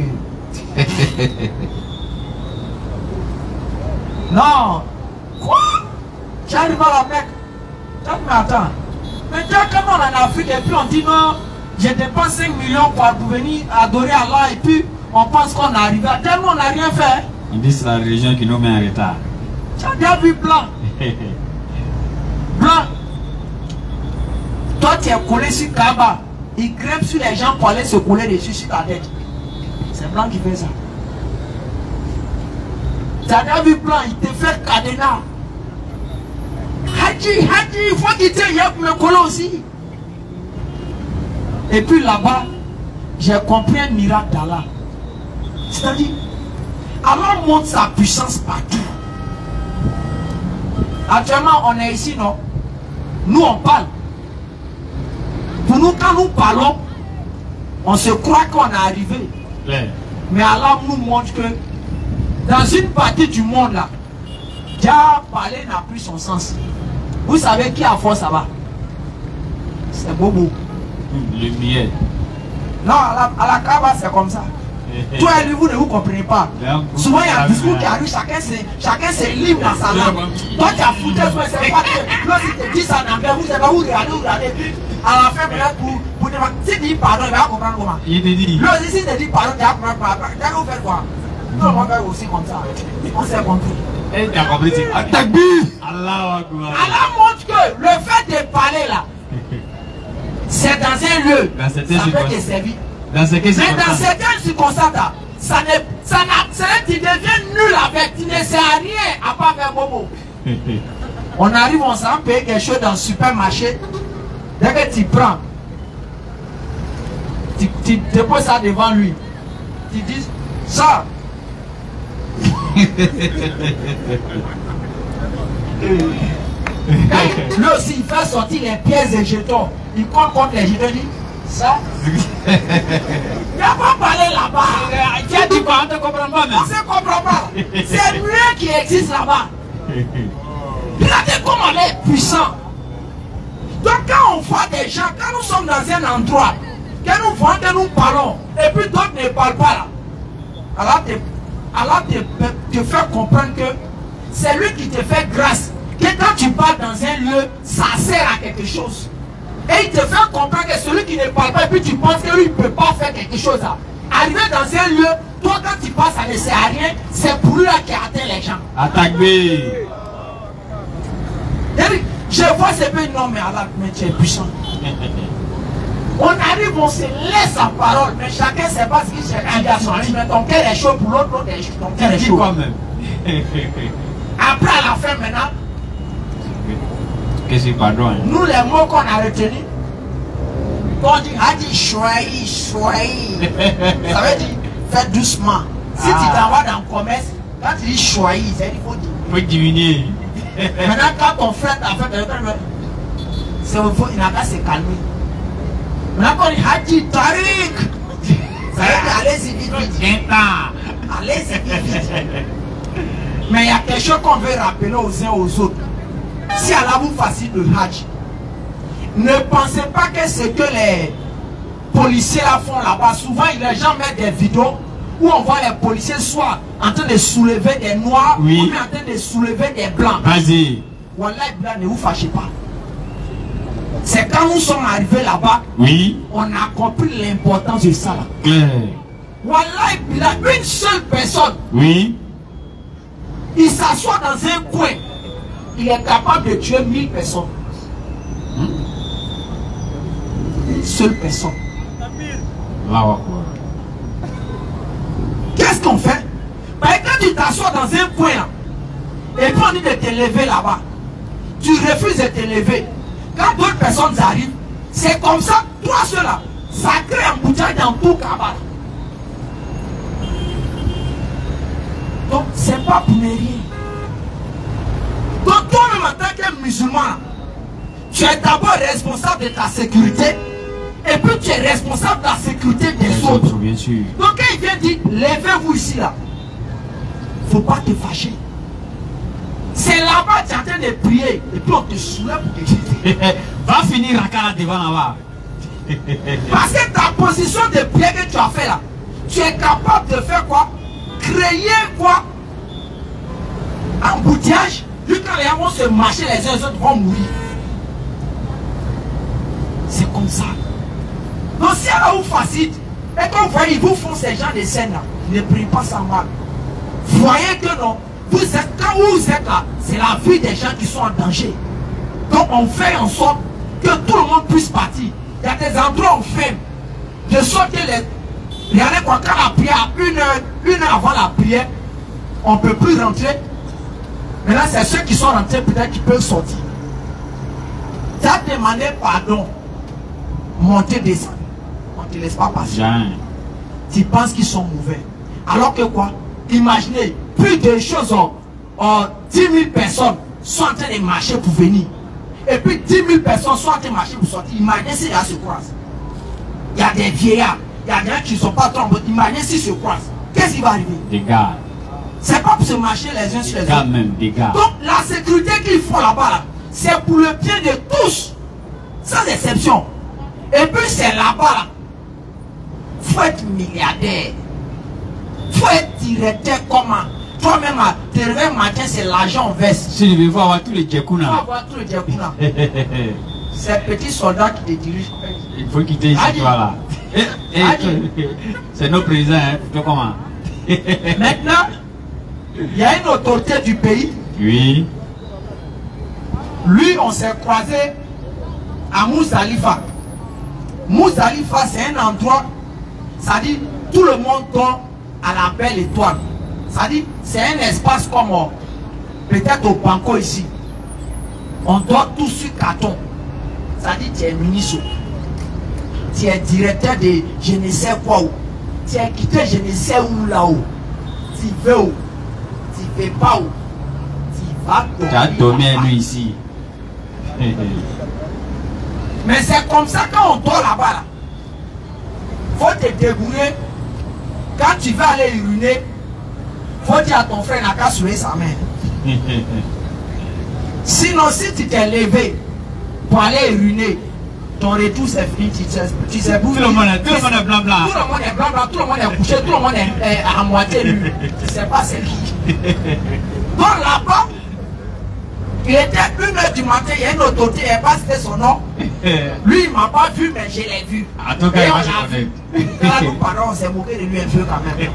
Non. Quoi? Tu arrives à la Mecque. Mais attends. Mais déjà, quand on est en Afrique et puis on dit non, je dépense cinq millions pour venir adorer Allah et puis on pense qu'on est arrivé. Tellement on n'a rien fait. On dit que c'est la religion qui nous met en retard. Tu as déjà vu blanc. Blanc. Toi tu es collé sur Kaaba. Il grimpe sur les gens pour aller se coller dessus sur ta tête. C'est blanc qui fait ça. Tu as déjà vu blanc, il te fait cadenas. Hadji, Hadji, il faut quitter hier pour me coller aussi. Et puis là-bas, j'ai compris un miracle d'Allah. C'est-à-dire, Allah montre sa puissance partout. Actuellement, on est ici, non? Nous, on parle. Pour nous, quand nous parlons, on se croit qu'on est arrivé. Ouais. Mais Allah nous montre que dans une partie du monde là, déjà parler n'a plus son sens. Vous savez qui a force là-bas? C'est Bobo. Le miel. Non, à la, à la Kaaba c'est comme ça. Toi et lui, vous ne vous comprenez pas. Souvent il y a un discours qui arrive, chacun c'est libre dans sa langue. Toi tu as foutu, c'est pas que l'autre il te dit ça en anglais, vous savez pas, vous regardez, vous regardez. À la fin, peut-être pour, pour demander, si tu dis pardon, il va comprendre comment. Il te dit. L'autre si tu dis pardon, tu vas comprendre pardon. Tu vas faire quoi? Tout le monde fait aussi comme ça. On s'est compris. Et tu as compris, c'est Takbir. Allah Akbar. Allah montre que le fait de parler là, c'est dans un lieu, dans ça peut te servir. Dans ce mais dans certaines circonstances, ça ne, ça n'a, tu deviens nul avec, tu ne sais rien à part faire bobo. On arrive, on s'en paye quelque chose dans le supermarché. Dès que tu prends, tu, tu déposes ça devant lui. Tu dis, ça. Lui aussi, il fait sortir les pièces et jetons. Il compte contre les jetons, il dit, ça. Il n'a pas parlé là-bas. Tu as dit quoi? On ne comprend pas même. On ne se comprend pas. C'est lui qui existe là-bas. Regardez comment on est puissant. Donc quand on voit des gens, quand nous sommes dans un endroit, que nous voyons, que nous parlons, et puis d'autres ne parlent pas là, Allah te, Allah te, te fait comprendre que c'est lui qui te fait grâce. Que quand tu parles dans un lieu, ça sert à quelque chose. Et il te fait comprendre que celui qui ne parle pas, et puis tu penses que lui ne peut pas faire quelque chose là. Arriver dans un lieu, toi quand tu passes, ça ne sert à rien, c'est pour lui là qui atteint les gens. Attaque-lui. Je vois ce peu, non mais Allah, mais tu es puissant. On arrive, on se laisse la parole, mais chacun ne sait pas ce qu'il cherche à dire à son ami. Mais ton cœur est chaud pour l'autre, l'autre est chaud. Ton cœur est chaud. Quand même. Après, à la fin, maintenant, qu'est-ce que pardon? Nous, les mots qu'on a retenus, on dit Hadi choyi, choyi. Ça veut dire fais doucement. Si Ah. tu t'envoies dans le commerce, quand tu dis choyi, c'est il faut dire. Il faut diminuer. Maintenant, quand ton frère t'a fait, c'est il faut, il n'a qu'à se calmer. Maintenant, quand on dit Hadi Tariq, ça veut dire allez-y vite, vite. Allez-y vite, vite. Mais il y a quelque chose qu'on veut rappeler aux uns aux autres. Si Allah vous facilite le Hajj, ne pensez pas que ce que les policiers là font là-bas. Souvent, les gens mettent des vidéos où on voit les policiers soit en train de soulever des noirs, Oui. ou bien en train de soulever des blancs. Vas-y. Wallah, ne vous fâchez pas. C'est quand nous sommes arrivés là-bas, Oui. on a compris l'importance de ça. Là. Claire. Wallah, une seule personne, Oui. il s'assoit dans un coin, il est capable de tuer mille personnes. Une seule personne. Là, Qu'est-ce qu'on fait? Parce que quand tu t'assois dans un coin, là, et puis on dit de te lever là-bas, tu refuses de te lever. Quand d'autres personnes arrivent, c'est comme ça, toi ceux-là, ça crée un bouteille dans tout Kaaba. Donc, c'est pas pour ne rien. Donc, toi-même en tant que musulman, tu es d'abord responsable de ta sécurité, et puis tu es responsable de la sécurité des les autres. autres, bien sûr. Donc, quand il vient dire, levez-vous ici, là, il ne faut pas te fâcher. C'est là-bas, tu es en train de prier, et puis on te soulève pour te jeter. Va finir à cara devant là-bas. Parce que ta position de prière que tu as fait là, tu es capable de faire quoi? Créer quoi? Embouteillage. Jusqu'à les gens vont se marcher, les uns les autres vont mourir. C'est comme ça. Donc si elle vous facilite, et quand vous voyez, ils vous font ces gens de scènes là, ne priez pas sans mal. Voyez que non, vous êtes, quand vous êtes là, c'est la vie des gens qui sont en danger. Donc on fait en sorte que tout le monde puisse partir. Il y a des endroits où on ferme. De sorte que les... Regardez quoi, quand la prière, une heure, une heure avant la prière, on ne peut plus rentrer. Maintenant, c'est ceux qui sont rentrés peut-être qui peuvent sortir. Tu as demandé pardon. Monter, descendre. On ne te laisse pas passer. Jean. Tu penses qu'ils sont mauvais. Alors que quoi? Imaginez, plus de choses, oh, oh, dix mille personnes sont en train de marcher pour venir. Et puis dix mille personnes sont en train de marcher pour sortir. Imaginez s'il y a se croisent. Il y a des vieillards, il y a des gens qui ne sont pas trop en mode. Imaginez s'ils se croisent. Qu'est-ce qui va arriver? Des gars. C'est pas pour se marcher les uns sur les Des gars autres. même, des gars. Donc la sécurité qu'ils font là-bas, là, c'est pour le bien de tous. Sans exception. Et puis c'est là-bas, là. Faut être milliardaire. Faut être directeur comment? Toi-même, te réveilles matin, c'est l'argent en veste. Si je veux voir tous les Tu djekuna. vas voir tous les djekuna. Ces petits soldats qui te dirigent. Il faut quitter ici, Adi. voilà. Eh, eh, Adi. c'est nos présidents, hein, plutôt comment? Maintenant, il y a une autorité du pays. Oui. Lui, on s'est croisé à Mousdalifa. Mousdalifa, c'est un endroit, ça dit, tout le monde dort à la belle étoile. Ça dit, c'est un espace comme euh, peut-être au Banco ici. On dort tous sur carton. Ça dit, tu es ministre. Tu es directeur de je ne sais quoi où. Tu es quitté je ne sais où là-haut. Tu veux où? Tu ne veux pas où? Tu vas dormir. Tu as dormi à nous ici. Mais c'est comme ça quand on dort là-bas. Là. Faut te débrouiller. Quand tu vas aller uriner, faut dire à ton frère n'a qu'à soulever sa main. Sinon, si tu t'es levé pour aller uriner, ton retour c'est fini, tu sais, tu sais Tout le monde est, tout le monde est blanc blanc. Tout le monde est blanc blanc, tout le monde est couché, tout le monde est, est à moitié nu. Tu sais pas c'est qui. Donc là-bas, il était une heure du matin, il y a une autorité, il n'a pas cité son nom. Lui, il ne m'a pas vu, mais je l'ai vu. En tout cas, Et il on va se l'a vu. connaître. Là, nous parents, on s'est moqué de lui un peu quand même.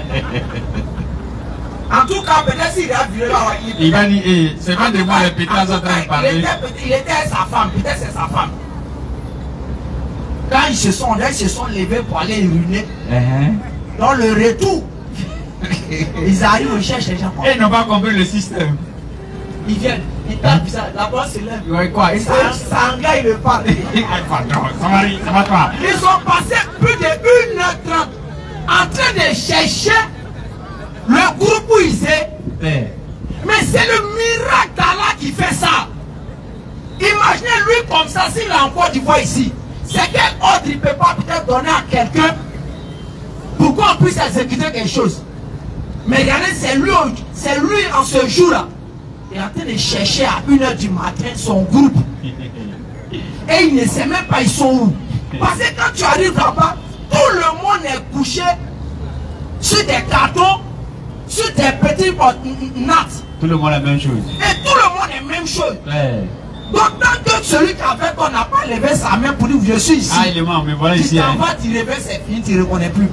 En tout cas, peut-être s'il a vu là, Il va dire, eh, c'est pas de moi les en pétards tout en train de cas, parler. il était, il était sa femme, peut-être c'est sa femme. Quand ils se sont, là, ils se sont levés pour aller uriner, Uh-huh. dans le retour, ils arrivent, ils cherchent les gens. Et ils n'ont pas compris le système. Ils viennent, ils tapent ça, la voix se lève. Ouais, quoi? Et ça, ça engage le parle. Pardon, ça va, ça va toi. Ils ont passé plus de une heure trente en train de chercher le groupe où ils étaient. Eh. Mais c'est le miracle d'Allah qui fait ça. Imaginez lui comme ça, s'il a encore du voix ici. C'est quel ordre il ne peut pas peut-être donner à quelqu'un pour qu'on puisse exécuter quelque chose. Mais regardez, c'est lui, c'est lui en ce jour-là. Il est en train de chercher à une heure du matin son groupe. Et il ne sait même pas ils sont où. Parce que quand tu arrives là-bas, tout le monde est couché sur des cartons, sur des petits nattes. Tout le monde la même chose. Et tout le monde est même chose. Eh. Donc tant que celui qui a fait qu'on n'a pas levé sa main pour dire je suis ici. Ah, il est mort, mais voilà tu ici. t'en Hein. vas, tu réveilles, c'est fini, tu ne reconnais plus.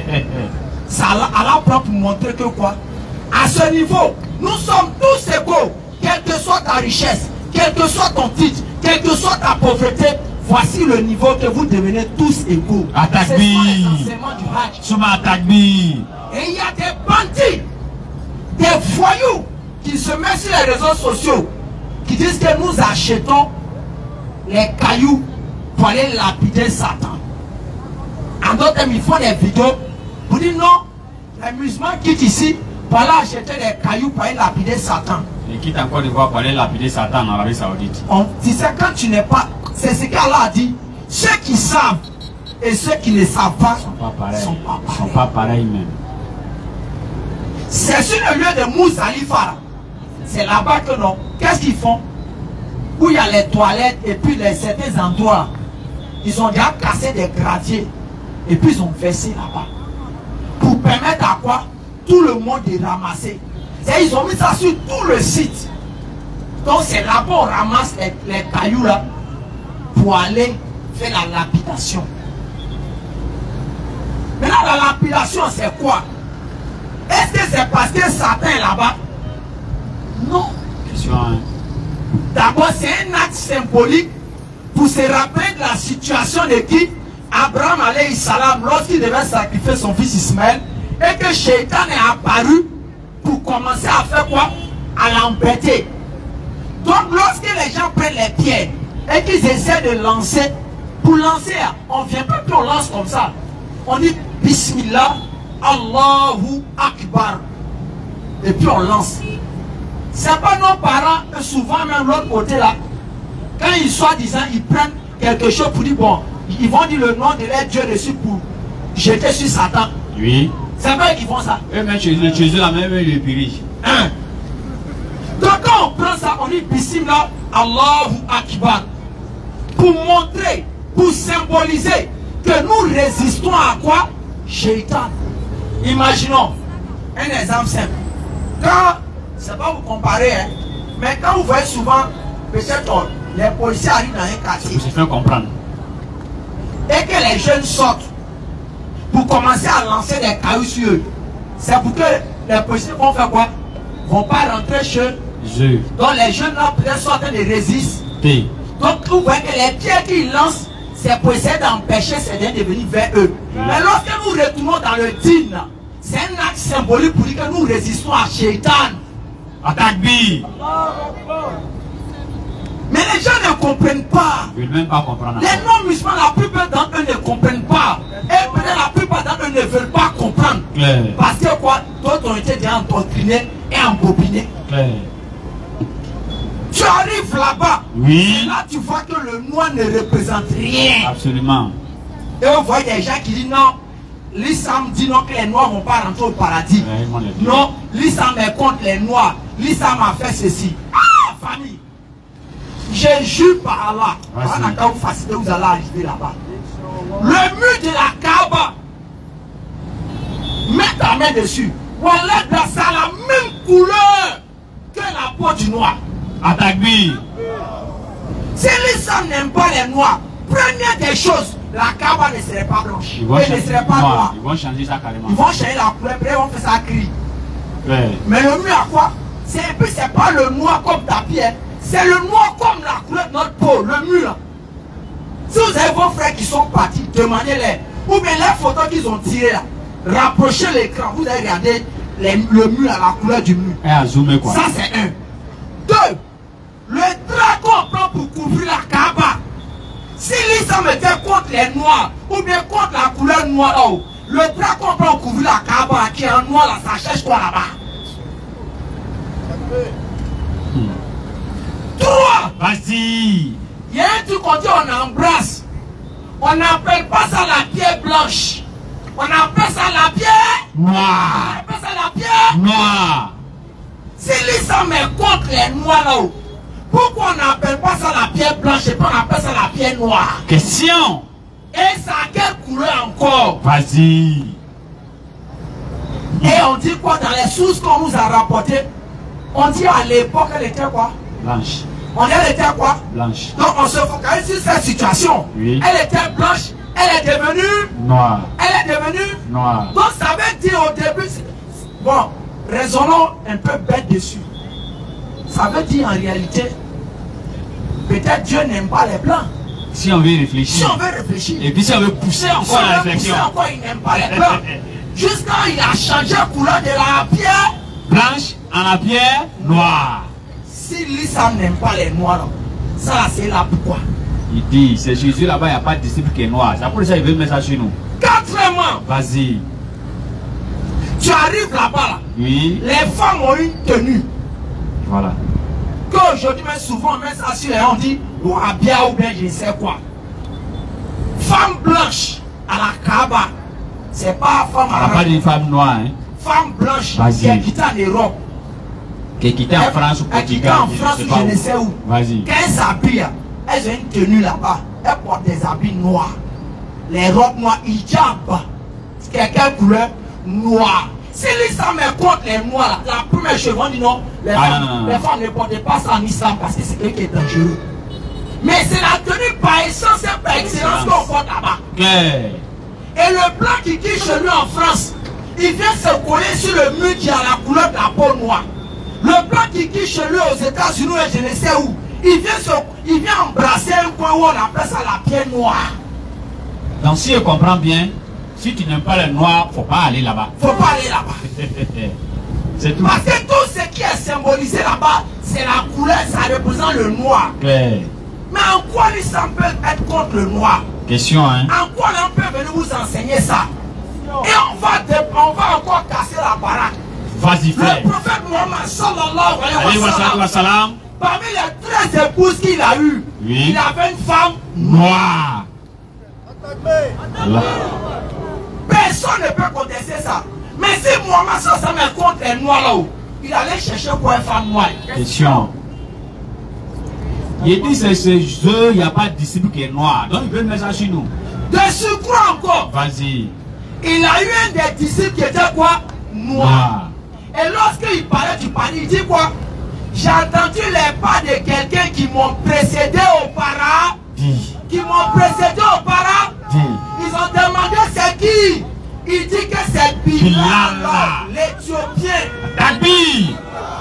Ça Allah prend pour montrer que quoi? À ce niveau, nous sommes tous égaux. Quelle que soit ta richesse, quel que soit ton titre, quelle que soit ta pauvreté, voici le niveau que vous devenez tous égaux. Attaque C'est ça l'enseignement du Hajj. Souma Atakbi. Et il y a des bandits, des voyous qui se mettent sur les réseaux sociaux, qui disent que nous achetons les cailloux pour aller lapider Satan. En d'autres termes, ils font des vidéos pour dire non, les musulmans quittent ici pour aller acheter des cailloux pour aller lapider Satan. Et quitte encore de voir pour aller lapider Satan en Arabie Saoudite. On dit ça quand tu n'es pas. C'est ce qu'Allah a dit. Ceux qui savent et ceux qui ne savent pas Ils sont pas pareils. sont pas Ils sont pareils. pas pareils même. C'est sur le lieu de Moussalifa. C'est là-bas que non. Qu'est-ce qu'ils font? Où il y a les toilettes et puis les certains endroits. Ils ont déjà cassé des graviers. Et puis ils ont versé là-bas. Pour permettre à quoi? Tout le monde de ramasser. Et ils ont mis ça sur tout le site. Donc c'est là-bas on ramasse les, les cailloux là pour aller faire la lapidation. Maintenant la lapidation c'est quoi? Est-ce que c'est parce que Satan est là-bas? Non. Question, hein. D'abord c'est un acte symbolique pour se rappeler de la situation de qui? Abraham alayhi salam, lorsqu'il devait sacrifier son fils Ismaël, et que Shaitan est apparu pour commencer à faire quoi? À l'embêter. Donc lorsque les gens prennent les pierres et qu'ils essaient de lancer, pour lancer, on ne vient pas puis on lance comme ça. On dit Bismillah, Allahu Akbar. Et puis on lance. C'est pas nos parents, et souvent même l'autre côté là, quand ils soient disant, ils prennent quelque chose pour dire bon, ils vont dire le nom de leur Dieu dessus pour jeter sur Satan. Oui. C'est vrai qu'ils font ça. Eux, même chez eux, chez eux, la même, eux, ils périssent. Hein? Donc quand on prend ça, on dit Bismillah, Allahu Akbar. Pour montrer, pour symboliser que nous résistons à quoi? Shaitan. Imaginons un exemple simple. Quand, c'est pas vous comparer, hein, mais quand vous voyez souvent, peut-être les policiers arrivent dans un quartier Pour se faire comprendre. et que les jeunes sortent pour commencer à lancer des cailloux sur eux, c'est pour que les policiers vont faire quoi? Vont pas rentrer chez eux. Je. Donc les jeunes là peut-être sont en train de résister. T. Donc vous voyez que les pierres qu'ils lancent, c'est pour essayer d'empêcher ces gens de venir vers eux. Mais lorsque nous retournons dans le dîne, c'est un acte symbolique pour dire que nous résistons à Shaitan. Atakbi. Mais les gens ne comprennent pas. Ils ne veulent même pas comprendre. Les non-musulmans, la plupart d'entre eux ne comprennent pas. Et peut-être la plupart d'entre eux ne veulent pas comprendre. Claire. Parce que quoi? D'autres ont été déjà endoctrinés et embobinés. Claire. Tu arrives là-bas. Oui. Et là, tu vois que le noir ne représente rien. Absolument. Et on voit des gens qui disent non. L'islam dit non que les noirs ne vont pas rentrer au paradis. Ouais, ils m'ont dit. Non, l'islam est contre les noirs. L'islam a fait ceci. Ah, famille. Je jure par Allah. Vas-y. Quand vous facilitez, vous allez arriver là-bas. Le mur de la Kaaba. Mets ta main dessus. Voilà, ça a la même couleur que la peau du noir. Atakbi. Si l'islam n'aime pas les noirs, première des choses, la Kaaba ne serait pas blanche. Ils vont, Et ne changer, serait pas non, noire. ils vont changer ça carrément. Ils vont changer la couleur, après ils vont faire ça gris. Claire. Mais le mur à quoi? C'est c'est pas le noir comme ta pierre. C'est le noir comme la couleur de notre peau, le mur. Si vous avez vos frères qui sont partis, demandez-les. Ou bien les photos qu'ils ont tirées là. Rapprochez l'écran, vous allez regarder les, le mur à la couleur du mur. Et à zoomer quoi. Ça c'est un. Deux, le drap qu'on prend pour couvrir la Kaaba. Si l'islam était contre les noirs, ou bien contre la couleur noire là-haut, le drap qu'on prend pour couvrir la Kaaba qui est en noir là, ça cherche quoi là-bas? Hmm. Trois. Vas-y. Il y a un truc qu'on dit on embrasse. On n'appelle pas ça la pierre blanche. On appelle ça la pierre noire. On appelle ça la pierre noire. Si l'islam est contre les noirs là-haut, pourquoi on n'appelle pas ça la pierre blanche et pas on appelle ça la pierre noire? Question. Et ça a quelle couleur encore? Vas-y. Et on dit quoi dans les sources qu'on nous a rapportées? On dit à l'époque elle était quoi? Blanche. On dit elle était quoi? Blanche. Donc on se focalise sur cette situation. Oui. Elle était blanche, elle est devenue noire. Elle est devenue noire. Donc ça veut dire au début, bon, raisonnons un peu bête dessus. Ça veut dire en réalité, peut-être Dieu n'aime pas les blancs. Si on veut réfléchir. Si on veut réfléchir. Et puis si on veut pousser encore si on la veut réflexion. Pousser encore, il n'aime pas les blancs. Jusqu'à il a changé la couleur de la pierre blanche en la pierre noire. Si l'islam n'aime pas les noirs, ça c'est là pourquoi. Il dit, c'est Jésus là-bas, il n'y a pas de disciple qui est noir. C'est pour ça qu'il veut mettre ça chez nous. Quatrièmement, vas-y. Tu arrives là-bas là. Oui. Les femmes ont une tenue. Voilà. Qu'aujourd'hui, mais souvent, on met ça sur les on dit, Wahhabia ou bien je ne sais quoi. Femme blanche à la Kaaba, c'est pas femme arabe. On n'a pas d'une femme noire. Hein. Femme blanche qui est quittée en Europe. Qui est quittée en France ou Portugal. En France ou je ne sais où. Vas-y. Quand elles s'habillent, elles ont une tenue là-bas. Elles portent des habits noirs. Les robes noires, hijab. C'est quelle couleur? Noir. Si l'islam est contre les noirs, la première chose, on dit non, les, ah, femmes, non, non, non. les femmes ne portent pas ça en islam parce que c'est quelque qui est dangereux. Mais c'est la tenue par essence et par excellence qu'on porte là-bas. Okay. Et le blanc qui dit chez lui en France, il vient se coller sur le mur qui a la couleur de la peau noire. Le blanc qui dit chez lui aux États-Unis et je ne sais où, il vient, se, il vient embrasser un coin où on appelle ça la pierre noire. Donc si je comprends bien, si tu n'aimes pas le noir, il ne faut pas aller là-bas. Il ne faut pas aller là-bas. C'est tout. Parce que tout ce qui est symbolisé là-bas, c'est la couleur, ça représente le noir. Okay. Mais en quoi l'islam peut être contre le noir? Question, hein? En quoi l'on peut venir vous enseigner ça? Et on va, on va encore casser la baraque. Vas-y, frère. Le prophète Mohammed sallallahu alayhi wa sallam, parmi les treize épouses qu'il a eues, oui. Il avait une femme noire. Allah. Personne ne peut contester ça. Mais si Mohammed sallallahu alayhi wa sallam est contre les noirs là-haut, il allait chercher quoi une femme noire? Question. Il dit c'est ce jeu, il n'y a pas de disciple qui est noir. Donc il veut mettre ça chez nous. De surcroît encore. Vas-y. Il a eu un des disciples qui était quoi? Noir. Noir. Et lorsqu'il parlait du panier, il dit quoi? J'ai entendu les pas de quelqu'un qui m'ont précédé auparavant. Dis. Qui m'ont précédé auparavant. Dis. Ils ont demandé c'est qui? Il dit que c'est Bilal, l'Éthiopien. Takbir.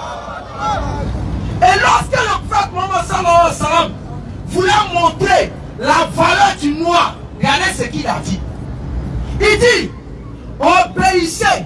Et lorsque le prophète Mohammed sallallahu alayhi wa sallam voulait montrer la valeur du noir, regardez ce qu'il a dit. Il dit, obéissez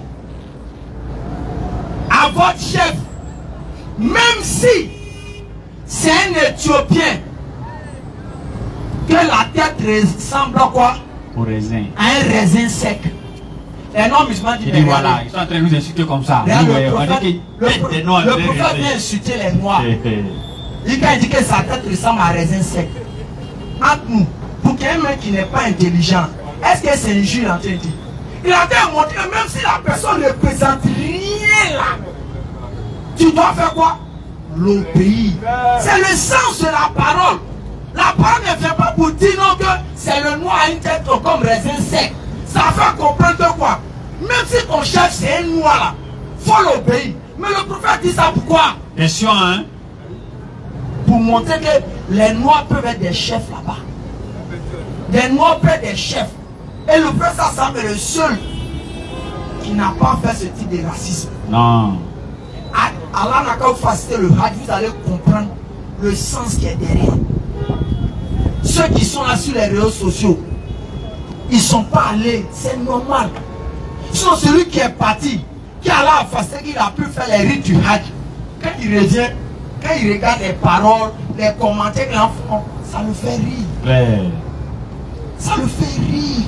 à votre chef, même si c'est un Éthiopien, que la tête ressemble à quoi? Au raisin. À un raisin sec. Les non-musulmans disent, il dit voilà, ils sont en train de nous insulter comme ça. Regarde, nous, le on prophète, dit le, pro des noirs, le prophète vient insulter les noirs. Il dit que sa tête ressemble à un raisin sec. Entre nous, pour qu'un mec qui n'est pas intelligent, est-ce que c'est injure en train de dire? Il a démontré, même si la personne ne présente rien là, tu dois faire quoi? L'obéir. C'est le sens de la parole. La parole ne vient pas pour dire non que c'est le noir à une tête comme raisin sec. Ça fait comprendre que quoi? Même si ton chef c'est un noir là, faut l'obéir. Mais le prophète dit ça pourquoi? Question, hein? Pour montrer que les noirs peuvent être des chefs là-bas. Les noirs peuvent être des chefs. Et le prophète Sassam est le seul qui n'a pas fait ce type de racisme. Non. Allah n'a qu'à vous faciliter le hadith, vous allez comprendre le sens qui est derrière. ceux qui sont là sur les réseaux sociaux, ils ne sont pas allés, c'est normal. Sinon, celui qui est parti, qui a là à qu'il a pu faire les rites du Hajj, quand il revient, quand il regarde les paroles, les commentaires qu'il en font, ça le fait rire. Ouais. Ça le fait rire.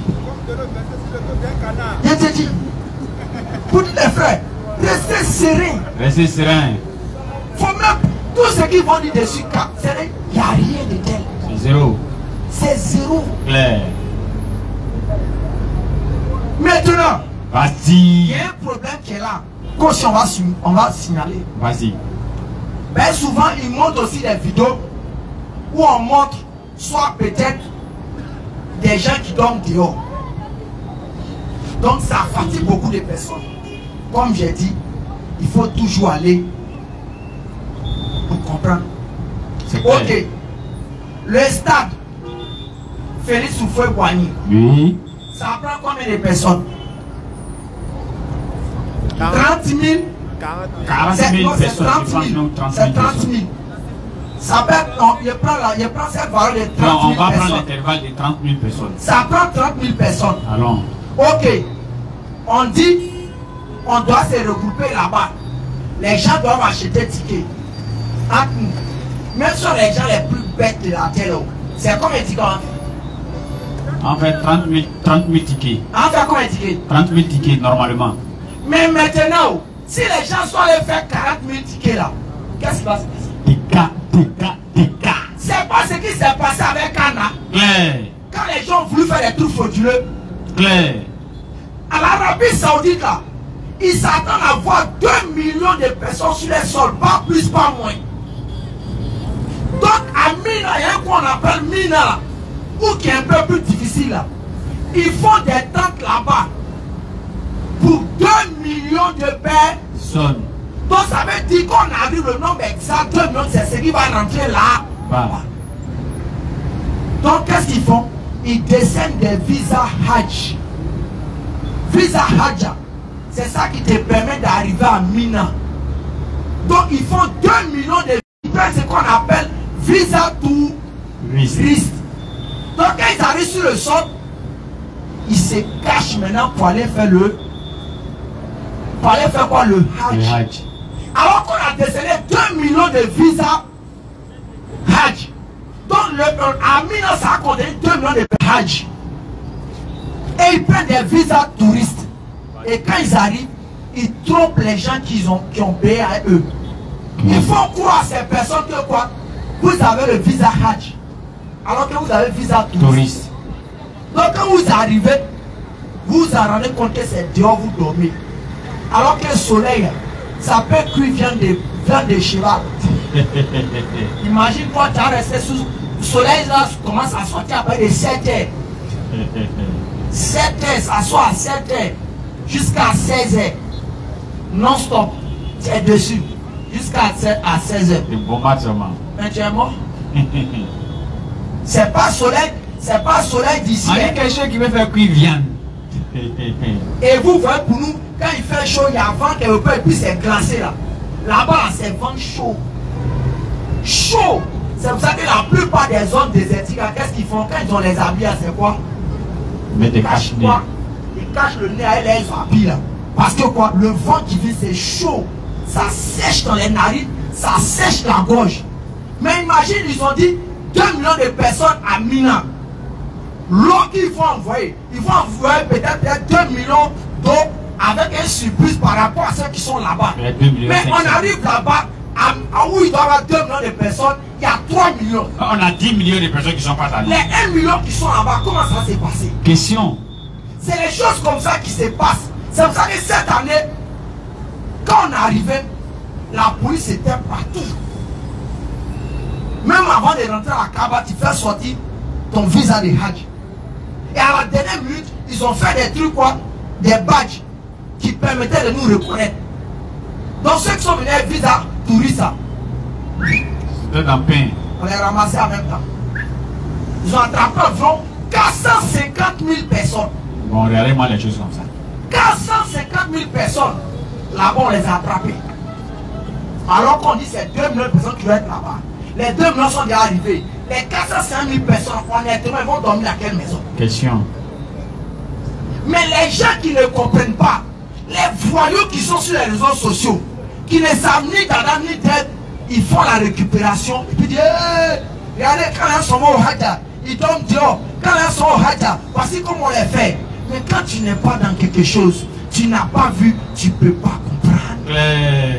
Je te dis, pour les frères, restez serein. Restez serein. Faut même, tout ce qu'ils vont dire dessus, il n'y a rien de tel. C'est zéro. C'est zéro. Clair. Maintenant, il vas-y. y a un problème qui est là. Quand on va, on va signaler. Vas-y. Ben souvent, ils montrent aussi des vidéos où on montre soit peut-être des gens qui dorment dehors. Donc ça fatigue beaucoup de personnes. Comme j'ai dit, il faut toujours aller pour comprendre. Ok. Le stade Félix Houphouët-Boigny. Oui. Ça prend combien de personnes? trente mille. quarante mille personnes. C'est trente mille. Ça peut être, non, je prends, la, je prends cette valeur de trente mille personnes. On va prendre l'intervalle de trente mille personnes. Ça prend trente mille personnes. Allons. Ok. On dit, on doit se regrouper là-bas. Les gens doivent acheter des tickets. Entre nous. Même sur les gens les plus bêtes de la terre. C'est combien de tickets on fait? On fait trente mille tickets. On fait combien de tickets? trente mille tickets normalement. Mais maintenant, si les gens sont allés faire quarante mille tickets là, qu'est-ce qui va se passer? Des cas, des cas, des cas. C'est pas ce qui s'est passé avec Anna. Claire. Quand les gens ont voulu faire des trucs frauduleux. Claire. À l'Arabie Saoudite là, ils s'attendent à voir deux millions de personnes sur les sols, pas plus, pas moins. Donc à Mina, il y a un qu'on appelle Mina là, ou qui est un peu plus difficile là. Ils font des tentes là-bas pour deux millions de personnes. Donc ça veut dire qu'on arrive le nombre exact, deux millions, c'est ce qui va rentrer là. Bah. Donc qu'est-ce qu'ils font? Ils descendent des visas Hajj. Visa Hajj, c'est ça qui te permet d'arriver à Mina. Donc ils font deux millions de visas, c'est ce qu'on appelle visa touriste. Donc quand ils arrivent sur le sol, ils se cachent maintenant pour aller faire le pour aller faire quoi? Le Hajj. Le Hajj. Alors qu'on a décelé deux millions de visas Hajj. Donc le, à Mina, ça a condamné deux millions de Hajj. Et ils prennent des visas touristes. Et quand ils arrivent, ils trompent les gens qui ont, qui ont payé à eux. Ils font croire à ces personnes que quoi? Vous avez le visa Hajj. Alors que vous avez le visa touriste. touriste. Donc quand vous arrivez, vous vous en rendez compte que c'est dehors, vous dormez. Alors que le soleil, ça peut cuire viande de, viande de cheval. Imagine toi, tu as resté sous le soleil, là, commence à sortir après de sept heures. sept heures, ça soit à sept heures jusqu'à seize heures. Non-stop. Tu es dessus. Jusqu'à seize heures. Bon seulement. Mais tu es mort. C'est pas soleil. C'est pas soleil d'ici. Il y a quelqu'un qui veut faire cuire viande. Et vous voyez pour nous, quand il fait chaud, il y a vent quelque peu et puis c'est glacé là. Là-bas, c'est vent chaud. Chaud. C'est pour ça que la plupart des zones désertiques, qu'est-ce qu'ils font quand ils ont les habits, c'est quoi? Mais des cachent quoi? Ils cachent le nez à elle, ils habillent là. Parce que quoi? Le vent qui vient, c'est chaud. Ça sèche dans les narines, ça sèche la gorge. Mais imagine, ils ont dit deux millions de personnes à Mina. L'eau qu'ils vont envoyer, ils vont envoyer peut-être deux millions d'eau avec un surplus par rapport à ceux qui sont là-bas. Mais on arrive là-bas, à, à où il doit y avoir deux millions de personnes, il y a trois millions. On a dix millions de personnes qui sont pas allées. Les un million qui sont là-bas, comment ça s'est passé? Question. C'est les choses comme ça qui se passent. C'est pour ça que cette année, quand on arrivait, la police était partout. Même avant de rentrer à Kaaba, tu fais sortir ton visa de Hajj. Et à la dernière minute, ils ont fait des trucs quoi? Des badges qui permettaient de nous reconnaître. Donc ceux qui sont venus avec visa touriste, c'était en pain. On les ramassait en même temps. Ils ont attrapé environ quatre cent cinquante mille personnes. Bon, regardez-moi les choses comme ça. quatre cent cinquante mille personnes. Là-bas, on les a attrapés. Alors qu'on dit que c'est deux millions de personnes qui vont être là-bas. Les deux millions sont déjà arrivés. Les quatre cent cinquante mille personnes, honnêtement, ils vont dormir dans quelle maison? Question. Mais les gens qui ne comprennent pas, les voyous qui sont sur les réseaux sociaux, qui ne savent ni d'Adam ni d'aide, ils font la récupération. Et puis ils disent, hey, regardez, quand ils sont au Hadja, ils tombent dehors. Quand ils sont au Hadja, voici comment on les fait. Mais quand tu n'es pas dans quelque chose, tu n'as pas vu, tu ne peux pas comprendre. Claire.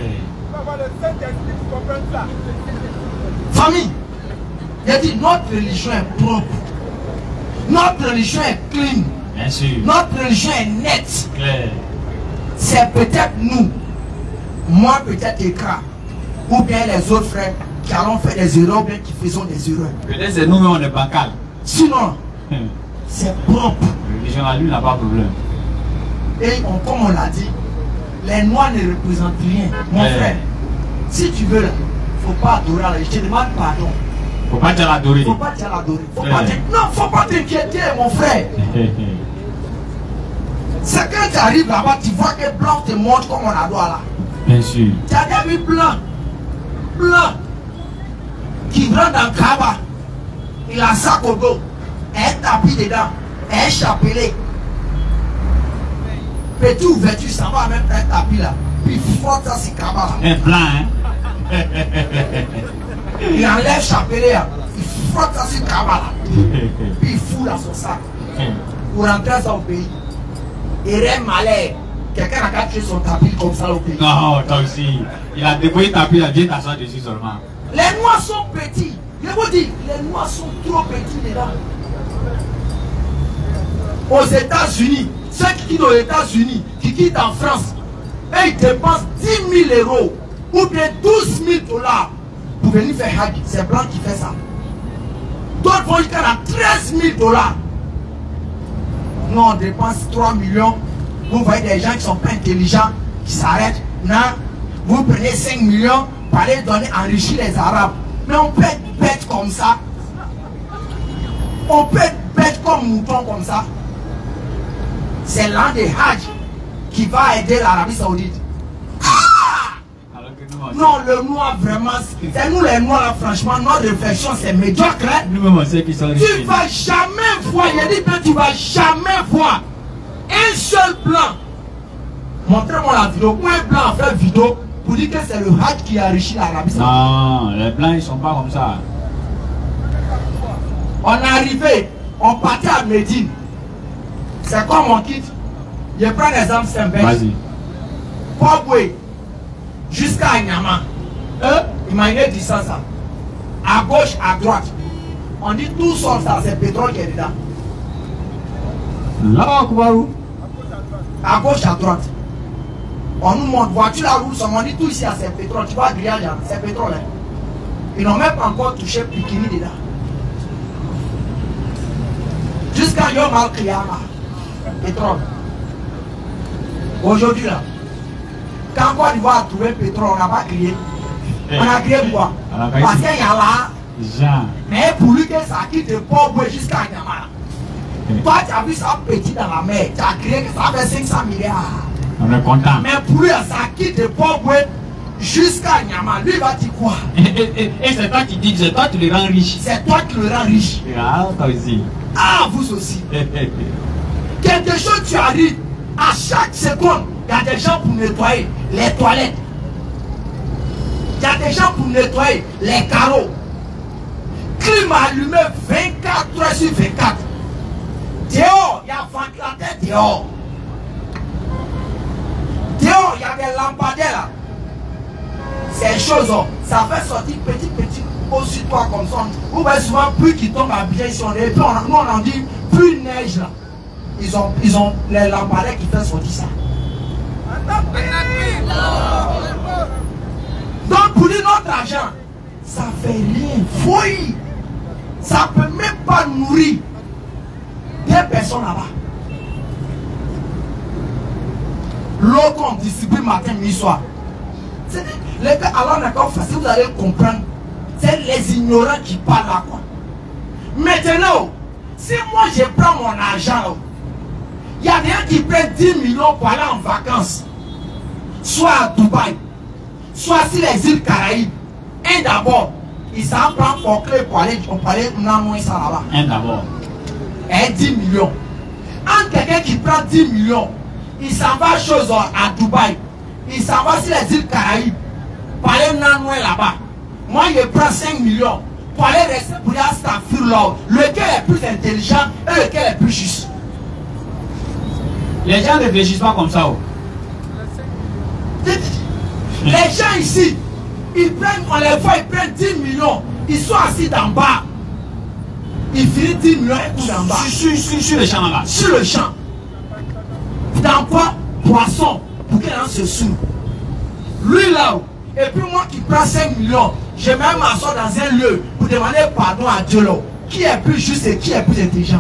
Famille, il a dit, notre religion est propre. Notre religion est clean. Bien sûr. Notre religion est nette. Claire. C'est peut-être nous, moi peut-être Ekra, ou bien les autres frères qui allons faire des erreurs, ou bien qui faisons des erreurs. Peut-être c'est nous, mais on est bancal. Sinon, c'est propre. Le religion à lui n'a pas de problème. Et on, comme on l'a dit, les noirs ne représentent rien. Mon Ouais. frère, si tu veux, il ne faut pas adorer Allah. Je te demande pardon. Faut pas dire l'adorer. Il ne faut pas dire l'adorer. Faut Ouais. pas dire- Non, il ne faut pas t'inquiéter, mon frère. C'est quand tu arrives là-bas, tu vois que blanc te montre comme on adore là. Bien sûr. Tu as déjà vu blanc, blanc, qui rentre dans Kaba, il a un sac au dos, un tapis dedans, un chapelet. Petit ouverture, ça va même un tapis là. Puis il frotte ça sur Kaba là. Un blanc, hein. Il enlève chapelet là. Il frotte ça sur Kaba là. Puis il fout dans son sac. Pour rentrer ça au pays. Il rêve malais. Quelqu'un a capturé son tapis comme ça au pays. Non, toi aussi. Il a déployé ta pile, il vient t'asseoir dessus seulement. Les noirs sont petits. Je vous dis, les noirs sont trop petits dedans. Aux États-Unis, ceux qui quittent aux États-Unis, qui quittent en France, et ils dépensent dix mille euros ou bien douze mille dollars pour venir faire Hajj. C'est blanc qui fait ça. D'autres vont jusqu'à treize mille dollars. Nous, on dépense trois millions. Vous voyez des gens qui ne sont pas intelligents, qui s'arrêtent. Non, vous prenez cinq millions pour aller donner, enrichir les Arabes. Mais on peut être bête comme ça. On peut être bête comme mouton comme ça. C'est l'un des Hajj qui va aider l'Arabie Saoudite. Ah! Alors que nous, on Non, le noir vraiment, c'est nous les noirs là, franchement, notre réflexion c'est médiocre. Hein? nous-mêmes, on sait qu'ils sont riches. Tu vas jamais voir, il a dit que tu vas jamais voir un seul blanc. Montrez-moi la vidéo. Où un blanc a fait vidéo pour dire que c'est le Hajj qui a enrichi l'Arabie Saoudite. Non, les blancs, ils sont pas comme ça. On est arrivé, on partait à Médine. C'est comme on quitte. Je prends l'exemple simple. Vas-y. Pogwe jusqu'à Nyama. Eux, imaginez distance ça. À gauche, à droite. On dit tout seul ça, c'est le pétrole qui est dedans. Là, Koubarou. À gauche, à droite. On nous montre voiture la route, on dit tout ici, c'est pétrole. Tu vois, grillage, c'est pétrole. Hein. Ils n'ont même pas encore touché Pikini dedans. Jusqu'à Yom Al-Kiyama. Pétrole. Aujourd'hui là, quand Côte d'Ivoire a trouvé pétrole, on n'a pas crié. On a crié pourquoi? Parce qu'il y a là. Jean. Mais pour lui que ça quitte le pauvre jusqu'à Nyama. Toi tu as vu ça petit dans la mer, tu as crié que ça fait cinq cents milliards. On est content. Mais pour lui ça quitte le pauvre jusqu'à Nyama. Lui va dire quoi? Et, et, et, et c'est toi qui dis, c'est toi qui le rends riche. C'est toi qui le rends riche. Ah, toi aussi. Ah, vous aussi. Quelque chose tu arrives, à chaque seconde, il y a des gens pour nettoyer les toilettes. Il y a des gens pour nettoyer les carreaux. Climat allumé vingt-quatre heures sur vingt-quatre. Dehors, il y a ventilateur dehors. Dehors, il y a des lampadaires là. Ces choses, ça fait sortir petit petit au-dessus de toi comme ça. Vous voyez souvent plus qui tombe à bien ici. Et puis on, nous on en dit plus neige là. Ils ont, ils ont les lampadaires qui font sortir ça. Donc pour dire notre argent, ça fait rien. Fouille. Ça ne peut même pas nourrir des personnes là-bas. L'eau qu'on distribue matin, midi, soir. Les gars, alors d'accord, si vous allez comprendre, c'est les ignorants qui parlent là quoi. Maintenant, si moi je prends mon argent, il y a des gens qui prennent dix millions pour aller en vacances, soit à Dubaï, soit sur les îles Caraïbes. Et d'abord, il s'en prend pour clé pour aller, pour aller non, ça là-bas. Un d'abord. Et dix millions. Un quelqu'un qui prend dix millions, il s'en va chose à Dubaï. Il s'en va sur les îles Caraïbes. Pour aller non, là-bas. Moi, je prends cinq millions. Pour aller rester pour aller à Stafford, lequel est plus intelligent et lequel est plus juste. Les gens ne réfléchissent pas comme ça. Oh. Les gens ici, ils prennent, on les voit, ils prennent dix millions. Ils sont assis d'en bas. Ils finissent dix millions et tout d'en bas. Sur, sur, sur le champ là-bas. Sur le champ. Dans quoi? Poisson. Pour qu'il en se saoule. Lui là. Et puis moi qui prends cinq millions, je vais m'asseoir dans un lieu pour demander pardon à Dieu là. Qui est plus juste et qui est plus intelligent?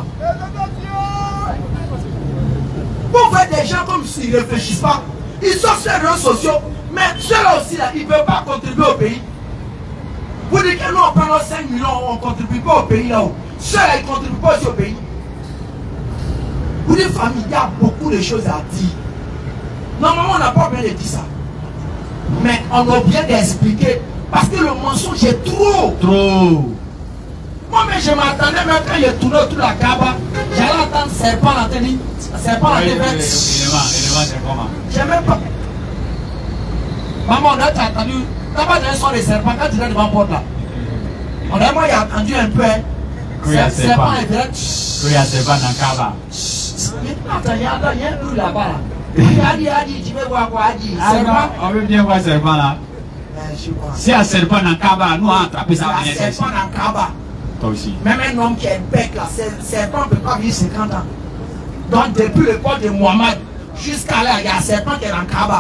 Vous voyez des gens comme s'ils ne réfléchissent pas. Ils sont sur les réseaux sociaux, mais ceux-là aussi, là, ils ne peuvent pas contribuer au pays. Vous dites que nous, on prend nos cinq millions, on ne contribue pas au pays là-haut. Ceux-là, ils ne contribuent pas aussi au pays. Vous dites, famille, il y a beaucoup de choses à dire. Normalement, on n'a pas bien de dire ça. Mais on a bien d'expliquer. Parce que le mensonge est trop. Trop. Moi, mais je m'attendais même quand j'ai tourné autour de la Kaaba, j'allais entendre serpent la tête. Serpent la tête. c'est comment? J'aimais pas. Maman, on a entendu. T'as pas entendu son de serpent quand tu es devant la porte là. On a moi, il a entendu un peu. Hein. Serpent est direct. Oui, il y a serpent dans le Kaaba. Attends, il y a un truc là-bas là. Il a dit, il a dit, tu veux voir quoi? Il a dit, serpent. On veut bien voir serpent là. Si il y a serpent dans le Kaaba, nous on a attrapé ça. Il y a serpent dans le Kaaba. Toi aussi. Même un homme qui a un bec là, serpent ne peut pas vivre cinquante ans. Donc depuis le corps de Mohamed jusqu'à là, il y a un serpent qui est dans le Kaaba.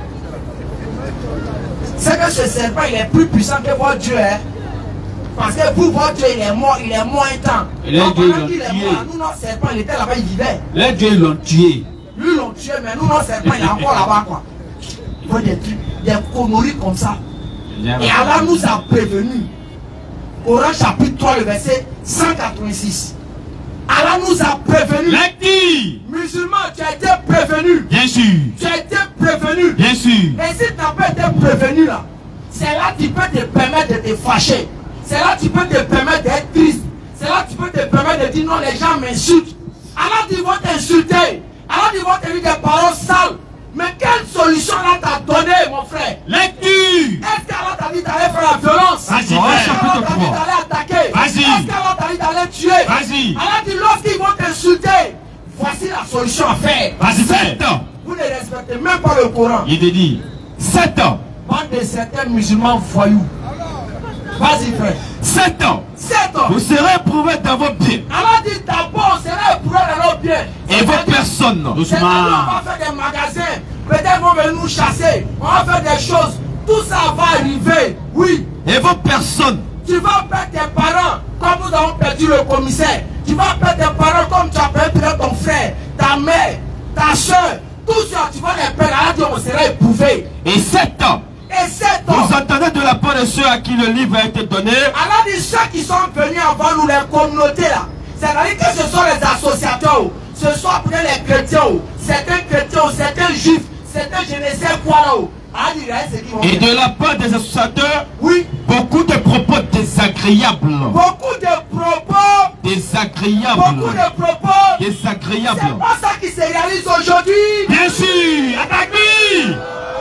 C'est que ce serpent il est plus puissant que votre Dieu. Hein? Parce que vous, votre Dieu il est mort, il est mort un temps. Et les donc, dieux pendant qu'il est mort, nous notre serpent il était là-bas, il vivait. Les dieux l'ont tué. Lui ils l'ont tué, mais nous notre serpent il est encore là-bas quoi. Il faut des trucs, des conneries comme ça. Et Allah nous a prévenus. Coran chapitre trois, le verset cent quatre-vingt-six. Allah nous a prévenus. Lecture. Musulman, tu as été prévenu. Bien sûr. Tu as été prévenu. Bien sûr. Et si tu n'as pas été prévenu là, c'est là que tu peux te permettre de te fâcher. C'est là que tu peux te permettre d'être triste. C'est là que tu peux te permettre de dire non, les gens m'insultent. Allah dit, ils vont t'insulter. Allah dit, ils vont te dire des paroles sales. Mais quelle solution là t'a donné, mon frère? Lecture. Est-ce qu'Allah t'a dit d'aller faire la violence? Vas-y, Est-ce qu'Allah t'a dit d'aller attaquer? Vas-y. Est-ce qu'Allah t'a dit d'aller tuer? Vas-y. Allah dit lorsqu'ils vont t'insulter, voici la solution à faire. Vas-y, sept ans. Vous ne respectez même pas le Coran. Il te dit sept ans. Bande de certains musulmans voyous. Vas-y, frère. Sept ans. Sept ans. Vous serez éprouvés dans vos biens. Allah dit d'abord, on sera éprouvé dans nos biens. Et vos personnes. C'est-à-dire, on va faire des magasins. Peut-être ils vont venir nous chasser. On va faire des choses. Tout ça va arriver. Oui. Et vos personnes. Tu vas perdre tes parents comme nous avons perdu le commissaire. Tu vas perdre tes parents comme tu as perdu ton frère, ta mère, ta soeur. Tout ça, tu vas les perdre. Allah dit, on sera éprouvé. Et sept ans. Et sept ans. Vous entendez de la part de ceux à qui le livre a été donné. Allah dit, ceux qui sont venus avant nous, les communautés là. C'est-à-dire que ce sont les associateurs. Ce sont après les chrétiens. Certains chrétiens, certains juifs, certains je ne sais quoi là. Allah dit, ce qu'ils vont Et faire. de la part des associateurs. Oui. Beaucoup de propos désagréables. Beaucoup de propos. Désagréables. Beaucoup de propos. Désagréables. C'est pas ça qui se réalise aujourd'hui. Bien sûr. Attaque-lui.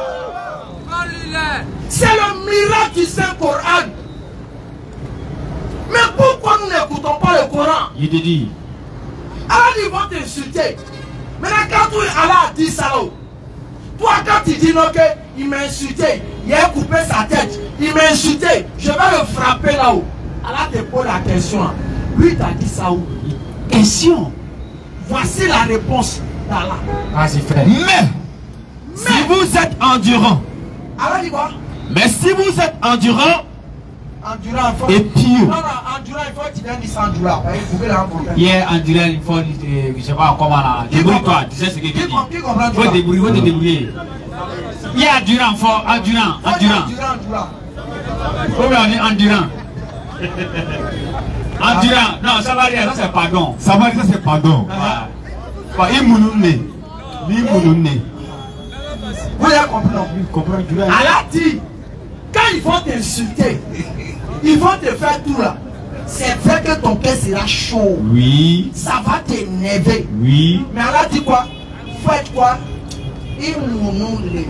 C'est le miracle du Saint-Coran. Mais pourquoi nous n'écoutons pas le Coran? Il te dit. Allah dit, ils vont t'insulter. Maintenant, quand Allah a dit ça, toi, quand tu dis non, il m'a insulté, il a coupé sa tête, il m'a insulté, je vais le frapper là-haut. Allah te pose la question. Lui, t'as dit ça où? Question. Voici la réponse d'Allah. Vas-y, frère. Mais, si vous êtes endurant. Allah dit quoi? Mais si vous êtes endurant. Endurant, il faut. Et pieux. Non, non, endurant, il faut que tu donnes du endurant. Il faut que l'endurant. Hier, endurant, il faut. Je sais pas comment là. Débrouille-toi, tu sais ce que tu dis. Il faut débrouiller, il faut te débrouiller. Il y a endurant, faut endurant, endurant. Endurant, endurant. Comment on dit endurant? Endurant, non, ça va rien, ça c'est pardon. Ça va dire, ça c'est pardon. Pas immounoune. Immounoune. Vous l'avez compris non plus. Comprends, Allah dit, quand ils vont t'insulter, Ils vont te faire tout là. C'est vrai que ton cœur sera chaud. Oui. Ça va t'énerver. Oui. Mais Allah dit quoi? Faites quoi? Il nous les.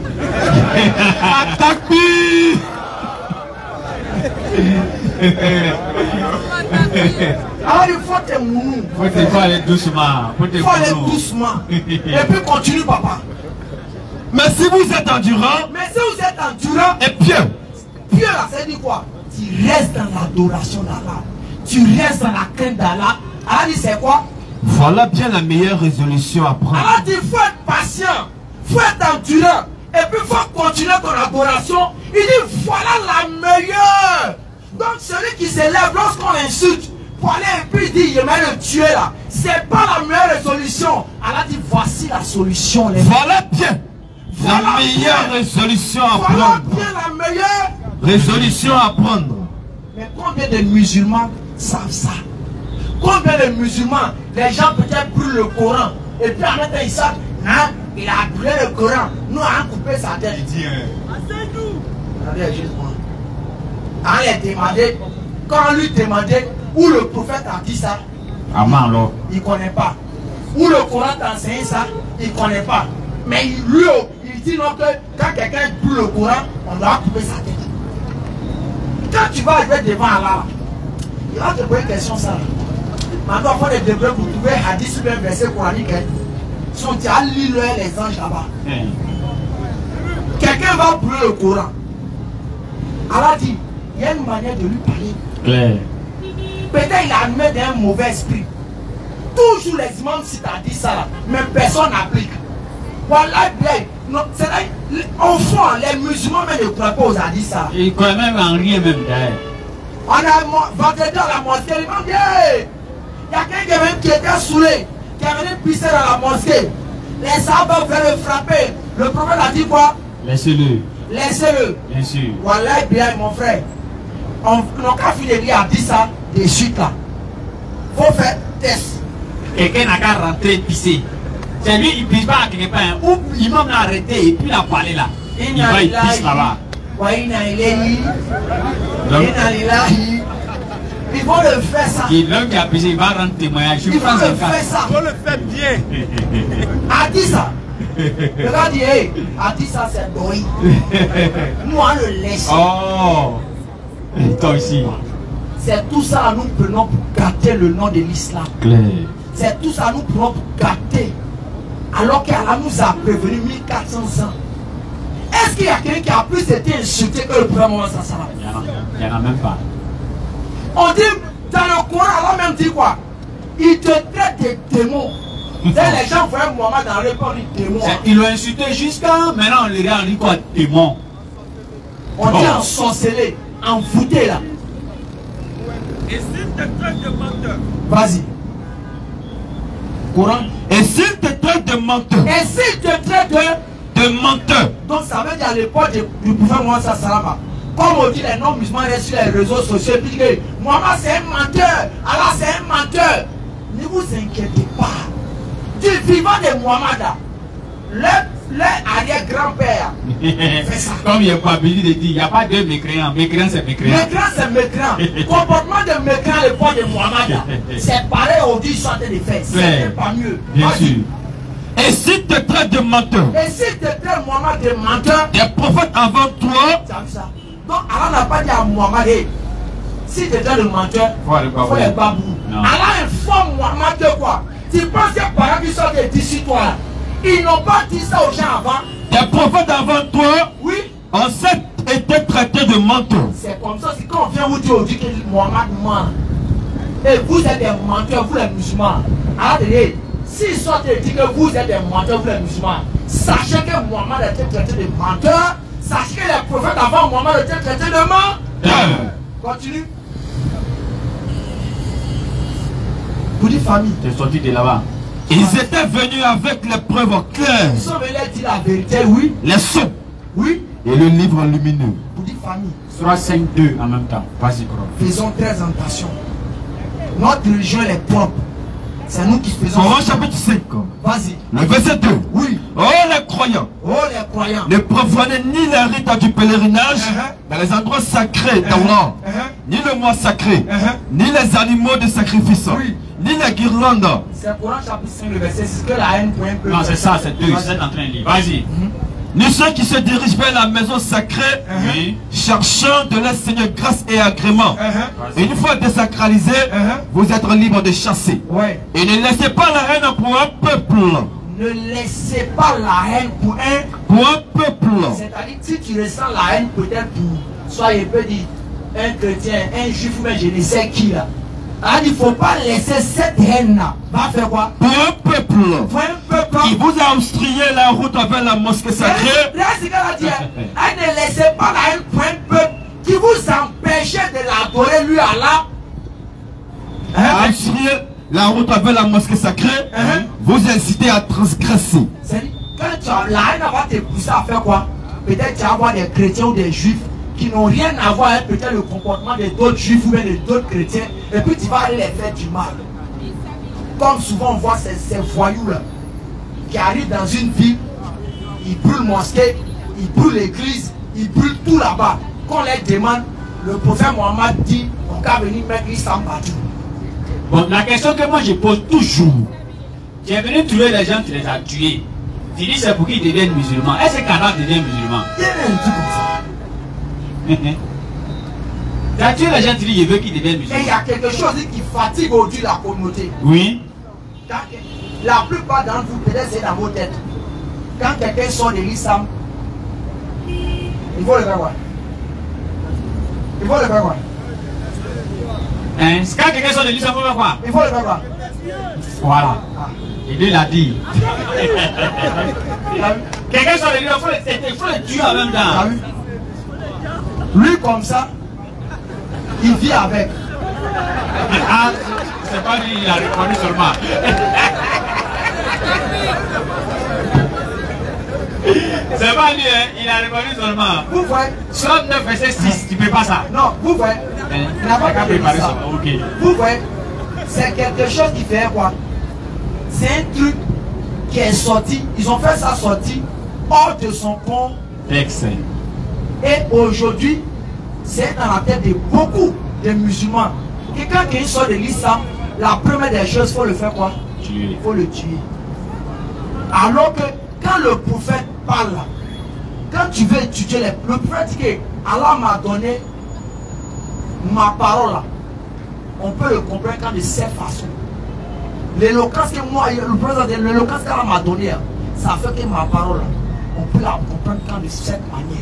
Alors il faut te mounou. Il faut aller doucement. Il faut aller doucement. Et puis continue, papa. Mais si vous êtes endurant, mais si vous êtes endurant et pieux, pieux là, ça dit quoi? Tu restes dans l'adoration d'Allah. Tu restes dans la crainte d'Allah. Allah dit c'est quoi? Voilà bien la meilleure résolution à prendre. Allah dit faut être patient, faut être endurant. Et puis il faut continuer ton adoration. Il dit voilà la meilleure. Donc celui qui s'élève lorsqu'on l'insulte pour aller et puis dire je vais le tuer là, c'est pas la meilleure résolution. Allah dit voici la solution. Les voilà bien voilà la meilleure bien. résolution à voilà prendre. bien la meilleure résolution à prendre. Mais combien de musulmans savent ça? Combien de musulmans, les gens peut-être brûlent le Coran et puis en même temps ils savent, hein, il a brûlé le Coran, nous avons coupé sa tête. Il dit, regardez juste moi. On les demandait, quand on lui demandait où le prophète a dit ça, Aman, il ne connaît pas. Où le Coran t'a enseigné ça, il ne connaît pas. Mais lui, il dit non que quand quelqu'un brûle le Coran, on doit couper sa tête. Quand tu vas arriver devant Allah, il va te poser une question ça. Maintenant, il faut les débrouiller pour trouver hadith ou bien verset coranique. Si on dit à lire les anges là-bas. Quelqu'un va brûler le Coran. Allah dit, il y a une manière de lui parler. Claire. Peut-être il a amené d'un mauvais esprit. Toujours les imams si tu as dit ça là, mais personne n'applique. Voilà, bien. Au fond, les musulmans même ne croient pas aux hadiths ça. Ils croient même en rien même d'ailleurs. On a vendredi dans la mosquée, il m'a dit, il y a quelqu'un qui était saoulé, qui est venu pisser dans la mosquée. Les sabbats veulent le frapper. Le prophète a dit quoi? Laissez-le. Laissez-le. Bien sûr. Voilà, bien mon frère. On n'a qu'à finir de a dit ça de suite là. Faut faire test. Quelqu'un n'a qu'à rentrer pisser. C'est lui, il ne pisse pas à quelque part. Ou il m'a arrêté et puis il a parlé là. Il va, il pisse là-bas. Il faut le faire ça. L'homme qui a pissé, il va rendre témoignage. Il faut le faire ça. Il faut le faire bien. A dit ça. Le gars dit, hey, a dit ça, c'est Dori. Nous, on le laisse. Oh. Et toi aussi. C'est tout ça, nous prenons pour gâter le nom de l'islam. Claire. C'est tout ça, nous prenons pour gâter. Alors qu'Allah nous a prévenu mille quatre cents ans. Est-ce qu'il y a quelqu'un qui a plus été insulté que le premier moment ça ça va? Il n'y en a même pas. On dit, dans le Coran, Allah même dit quoi? Il te traite de démons. Les gens voyaient Mohamed dans le corps, il dit démon. Ils l'ont insulté jusqu'à maintenant, on les regarde, on dit quoi? Démon. On dit en sorcelé, en voûté là. Et s'il te traite de menteur? Vas-y. Coran. Et s'il te traite de menteur? Et s'il te traite de, de menteur? Donc ça veut dire à l'époque du prophète Mohammed Salama. Comme on dit les non-musulmans restent sur les réseaux sociaux, puis que Mohammed c'est un menteur, Allah c'est un menteur. Ne vous inquiétez pas. Du vivant de Mohammed, leur arrière-grand-père fait ça. Comme il y a pas besoin de dire, il n'y a pas de mécréants. Mécréants c'est mécréants. Mécréant c'est mécréant. Comportement de mécréant à l'époque de Mohammed, c'est pareil au dit sortez des faits. C'est pas mieux. Bien sûr. Et s'il te traite de menteur? Et s'il te traite Mohammed de menteur? Des prophètes avant toi? Tu as vu ça? Donc Allah n'a pas dit à Mohammed, hey, si tu es dans le menteur, il faut les babous. Allah informe Mohammed de quoi? Tu penses que par exemple ils sont d'ici toi, ils n'ont pas dit ça aux gens avant? Des prophètes avant toi? Oui. On s'est été traité de menteur. C'est comme ça, c'est quand on vient vous dire aujourd'hui que Mohammed ment. Et vous êtes des menteurs, vous les musulmans. Allah dit, s'ils sont dit que vous êtes des menteurs, vous les musulmans, sachez que Mohammed a été traité de menteur. Sachez que les prophètes avant Mohammed étaient traités de menteur. Continue. Vous dites famille. Tu es sorti de là-bas. Ils étaient venus avec les preuves claires. Ils sont venus dire la vérité, oui. Les sceaux. Oui. Et le livre lumineux. Vous dites famille. trois, cinq, deux en même temps. Vas-y, gros. Faisons très attention. Notre religion elle est propre. C'est nous qui faisons. Coran chapitre cinq. Vas-y. Le verset deux. Oui. Oh les croyants. Oh les croyants. Ne profanez ni les rites du pèlerinage uh -huh. dans les endroits sacrés d'Allah, uh -huh. ni le mois sacré, Uh-huh. ni les animaux de sacrifice, Oui. ni les guirlandes, C'est Coran chapitre cinq, le verset six, que la haine pour un peu. Non, c'est ça, c'est deux. C'est en train de lire. Vas-y. ni ceux qui se dirigent vers la maison sacrée, Oui. cherchant de leur Seigneur grâce et agrément. Uh-huh. Et une fois désacralisé, Uh-huh. vous êtes libre de chasser. Ouais. Et ne laissez pas la haine pour un peuple. Ne laissez pas la haine pour un. Pour un peuple. C'est-à-dire, si tu ressens la haine peut-être pour, soit il peut dire, un chrétien, un juif ou même je ne sais qui là. Alors, il ne faut pas laisser cette haine-là. Va faire quoi? Pour un peuple. Pour un peuple. Il vous a obstrué la route vers la mosquée sacrée. Là, c'est ce qu'elle a dit. Elle ne laissez pas la haine pour un peuple qui vous empêchait de l'adorer lui Allah. A obstrué la route vers la mosquée sacrée. Hein? Vous incitez à transgresser. C'est-à-dire, quand tu as, la haine va te pousser à faire quoi? Peut-être tu vas avoir des chrétiens ou des juifs qui n'ont rien à voir avec peut-être le comportement de d'autres juifs ou même de d'autres chrétiens. Et puis tu vas aller les faire du mal. Comme souvent on voit ces, ces voyous-là qui arrivent dans une ville, ils brûlent mosquée, ils brûlent l'église, ils brûlent tout là-bas. Quand on les demande, le prophète Mohammed dit, on va venir mettre l'islam partout. Bon, la question que moi je pose toujours, tu es venu tuer les gens, tu les as tués. Tu dis c'est pour qu'ils deviennent musulmans. Est-ce que Kadhafi devient musulman? Il y a un truc comme ça. Tu as tué les gens, tu dis je veux qu'ils deviennent Et il y musulmans. a quelque chose qui fatigue aujourd'hui la communauté. Oui. Quand, la plupart d'entre vous, peut-être c'est dans vos têtes. Quand quelqu'un sort de l'islam, il faut le faire quoi? Il faut le faire quoi? Hein? Quand quelqu'un sort de l'islam, il faut faire quoi? Il faut le faire quoi? Voilà. Et lui l'a dit. Quelqu'un sort de l'islam, il faut le- il faut le tuer en même T'as temps. vu? Lui comme ça, il vit avec. Ah, c'est pas lui, il a répondu seulement. C'est pas lui, hein, il a répondu seulement. Vous voyez? soixante-neuf verset six, tu peux pas ça. Non, vous voyez? Il n'a pas T'as qu'à compris préparer ça. ça. Ok. Vous voyez? C'est quelque chose qui fait quoi? C'est un truc qui est sorti. Ils ont fait ça sortir hors de son compte. Excellent. Et aujourd'hui, c'est dans la tête de beaucoup de musulmans. Quelqu'un qui sort de l'islam, la première des choses, il faut le faire quoi? Tuer. Il faut le tuer. Alors que quand le prophète parle, quand tu veux étudier les, le prophète dit que Allah m'a donné ma parole là. On peut le comprendre quand de cette façon. L'éloquence que moi, le prophète, l'éloquence qu'Allah m'a donnée, ça fait que ma parole là, on peut la comprendre quand de cette manière.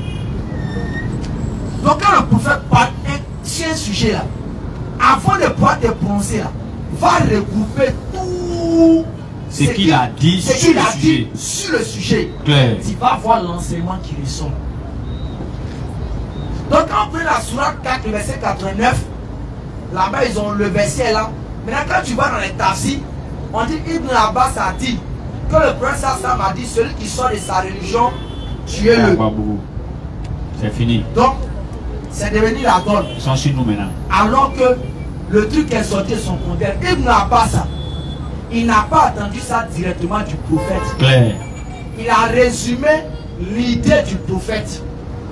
Donc quand le prophète parle sur un sujet là, avant de pouvoir te prononcer là, va regrouper tout Ce qu'il a dit ce sur qu'il le a sujet. dit sur le sujet. Claire. Tu vas voir l'enseignement qui ressort. Donc quand on prend la sourate quatre, le verset quatre-vingt-neuf, là-bas ils ont le verset là. Maintenant quand tu vas dans les tafsirs, on dit Ibn Abbas a dit que le prince Hassan a dit celui qui sort de sa religion, tuez-le. C'est fini. Donc c'est devenu la donne. Ils sont sur nous maintenant. Alors que le truc est sorti de son contraire. Ibn Abbas, il n'a pas attendu ça directement du prophète. Claire. Il a résumé l'idée du prophète.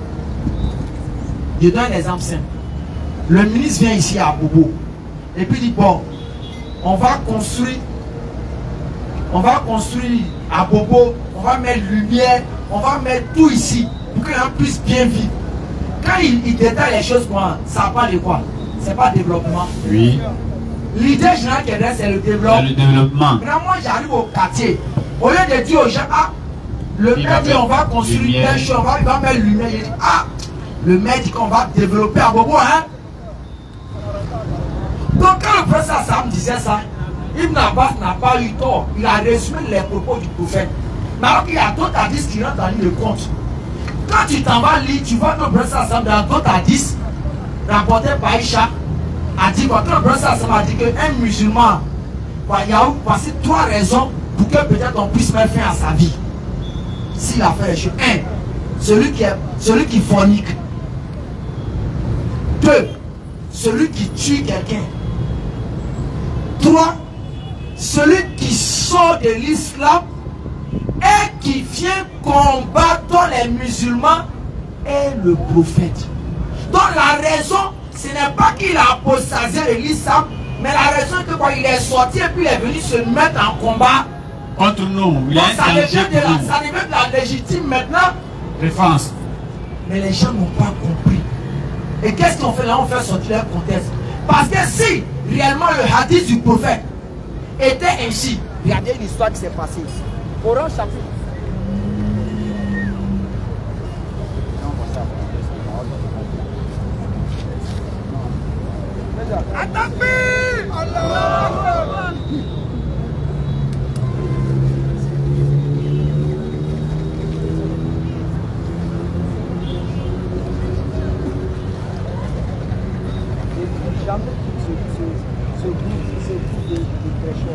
Je donne un exemple simple. Le ministre vient ici à Bobo et puis dit bon, on va construire, on va construire à Bobo, on va mettre lumière, on va mettre tout ici pour que les gens puissent bien vivre. Quand il, il détaille les choses, quoi, ça parle de quoi? C'est pas développement. Oui. L'idée générale qui est c'est le développement. C'est le développement. Maintenant, moi j'arrive au quartier. Au lieu de dire aux gens, ah, le Il maire va dit mettre on va construire lumière. telle chose, on va, il va mettre lumière. Il dit, ah, le maire dit qu'on va développer à Bobo, hein. Donc quand le professeur Sam disait ça, Ibn Abbas n'a pas eu tort. Il a résumé les propos du prophète. Mais alors qu'il y a d'autres hadiths qui rentrent en ligne de compte. Quand tu t'en vas lire, tu vois que le professeur Sam dans d'autres hadiths rapportés par Aïcha a dit quoi? Quand le professeur Sam a dit qu'un musulman, quoi, il y a eu passé trois raisons pour que peut-être on puisse mettre fin à sa vie. S'il a fait les choses. Un, celui qui, est, celui qui fornique. Deux, celui qui tue quelqu'un. Trois, celui qui sort de l'islam et qui vient combattre les musulmans et le prophète. Donc la raison Ce n'est pas qu'il a apostasé de l'islam, mais la raison est que quand il est sorti et puis il est venu se mettre en combat contre nous, il donc a ça, un devient danger de la, pour nous. ça devient de la légitime maintenant. Défense. Mais les gens n'ont pas compris. Et qu'est-ce qu'ils ont fait là? On fait sortir leur contexte. Parce que si réellement le hadith du prophète était ainsi, regardez l'histoire qui s'est passée ici. Coran chapitre. Attaquez! Allah! Jamais ce, ce, ce groupe, ce groupe de, de prêcheurs.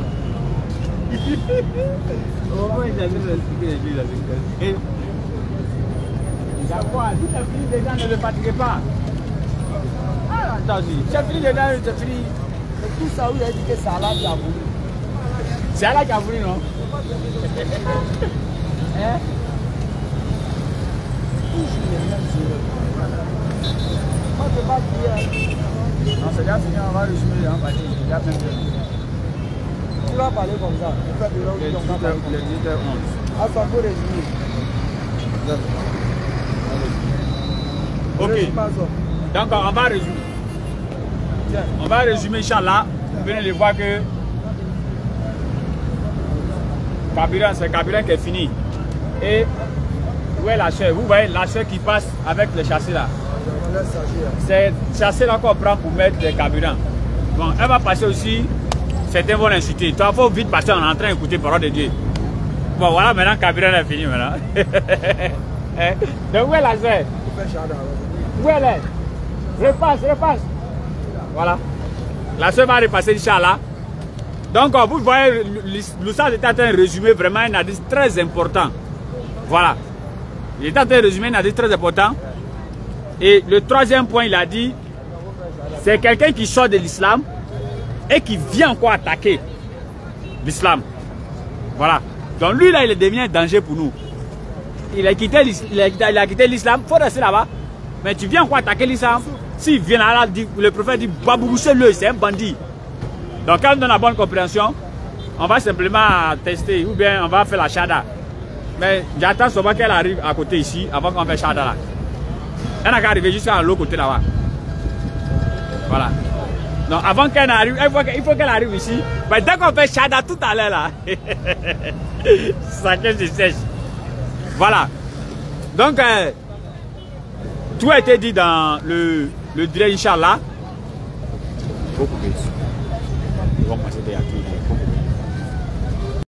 Au moins, il a déjà expliqué les villes avec eux. D'accord, si c'est fini, les gens ne le fatiguent pas. Ah, attends, c'est fini, les gens, c'est fini. Mais tout ça, oui, il a dit que c'est Allah qui a voulu. C'est Allah qui a voulu, non? Hein? Toujours les mêmes erreurs. Moi, je ne peux pas dire. Non, c'est déjà fini, on va résumer en partie. Il y a même de... Tu vas parler comme ça. Les dix heures onze. Ah, ça faut résumer. Ok. Donc, on va résumer. On va résumer, Inch'Allah. Vous venez de voir que Kabila, c'est Kabila qui est fini. Et où est la chair? Vous voyez la chair qui passe avec les chassés là. C'est chassé là qu'on prend pour mettre des carburants. Bon, elle va passer aussi, certains vont l'inciter. Toi, il faut vite passer en entrant d'écouter la parole de Dieu. Bon, voilà, maintenant, le carburant est fini maintenant. Donc, où est la chair? Où elle est? Repasse, repasse. Voilà. La chair va repasser, Inch'Allah. Donc, vous voyez, l'Oustaz est en train de résumer vraiment un hadith très important. Voilà. Il est en train de résumer un hadith très important. Et le troisième point, il a dit, c'est quelqu'un qui sort de l'islam et qui vient encore attaquer l'islam. Voilà. Donc lui, là, il devient un danger pour nous. Il a quitté l'islam, il faut rester là-bas. Mais tu viens encore attaquer l'islam. S'il vient là, le prophète dit, babouchez-le, c'est un bandit. Donc quand on a la bonne compréhension, on va simplement tester ou bien on va faire la shahada. Mais j'attends seulement qu'elle arrive à côté ici avant qu'on fasse shahada là. Elle n'a qu'à arriver jusqu'à l'autre côté là-bas. Voilà. Donc avant qu'elle arrive, il faut qu'elle arrive ici. Mais dès qu'on fait shahada tout à l'heure là, ça que je sèche. Voilà. Donc, euh, tout a été dit dans le, le direct, Inch'Allah. Beaucoup plus.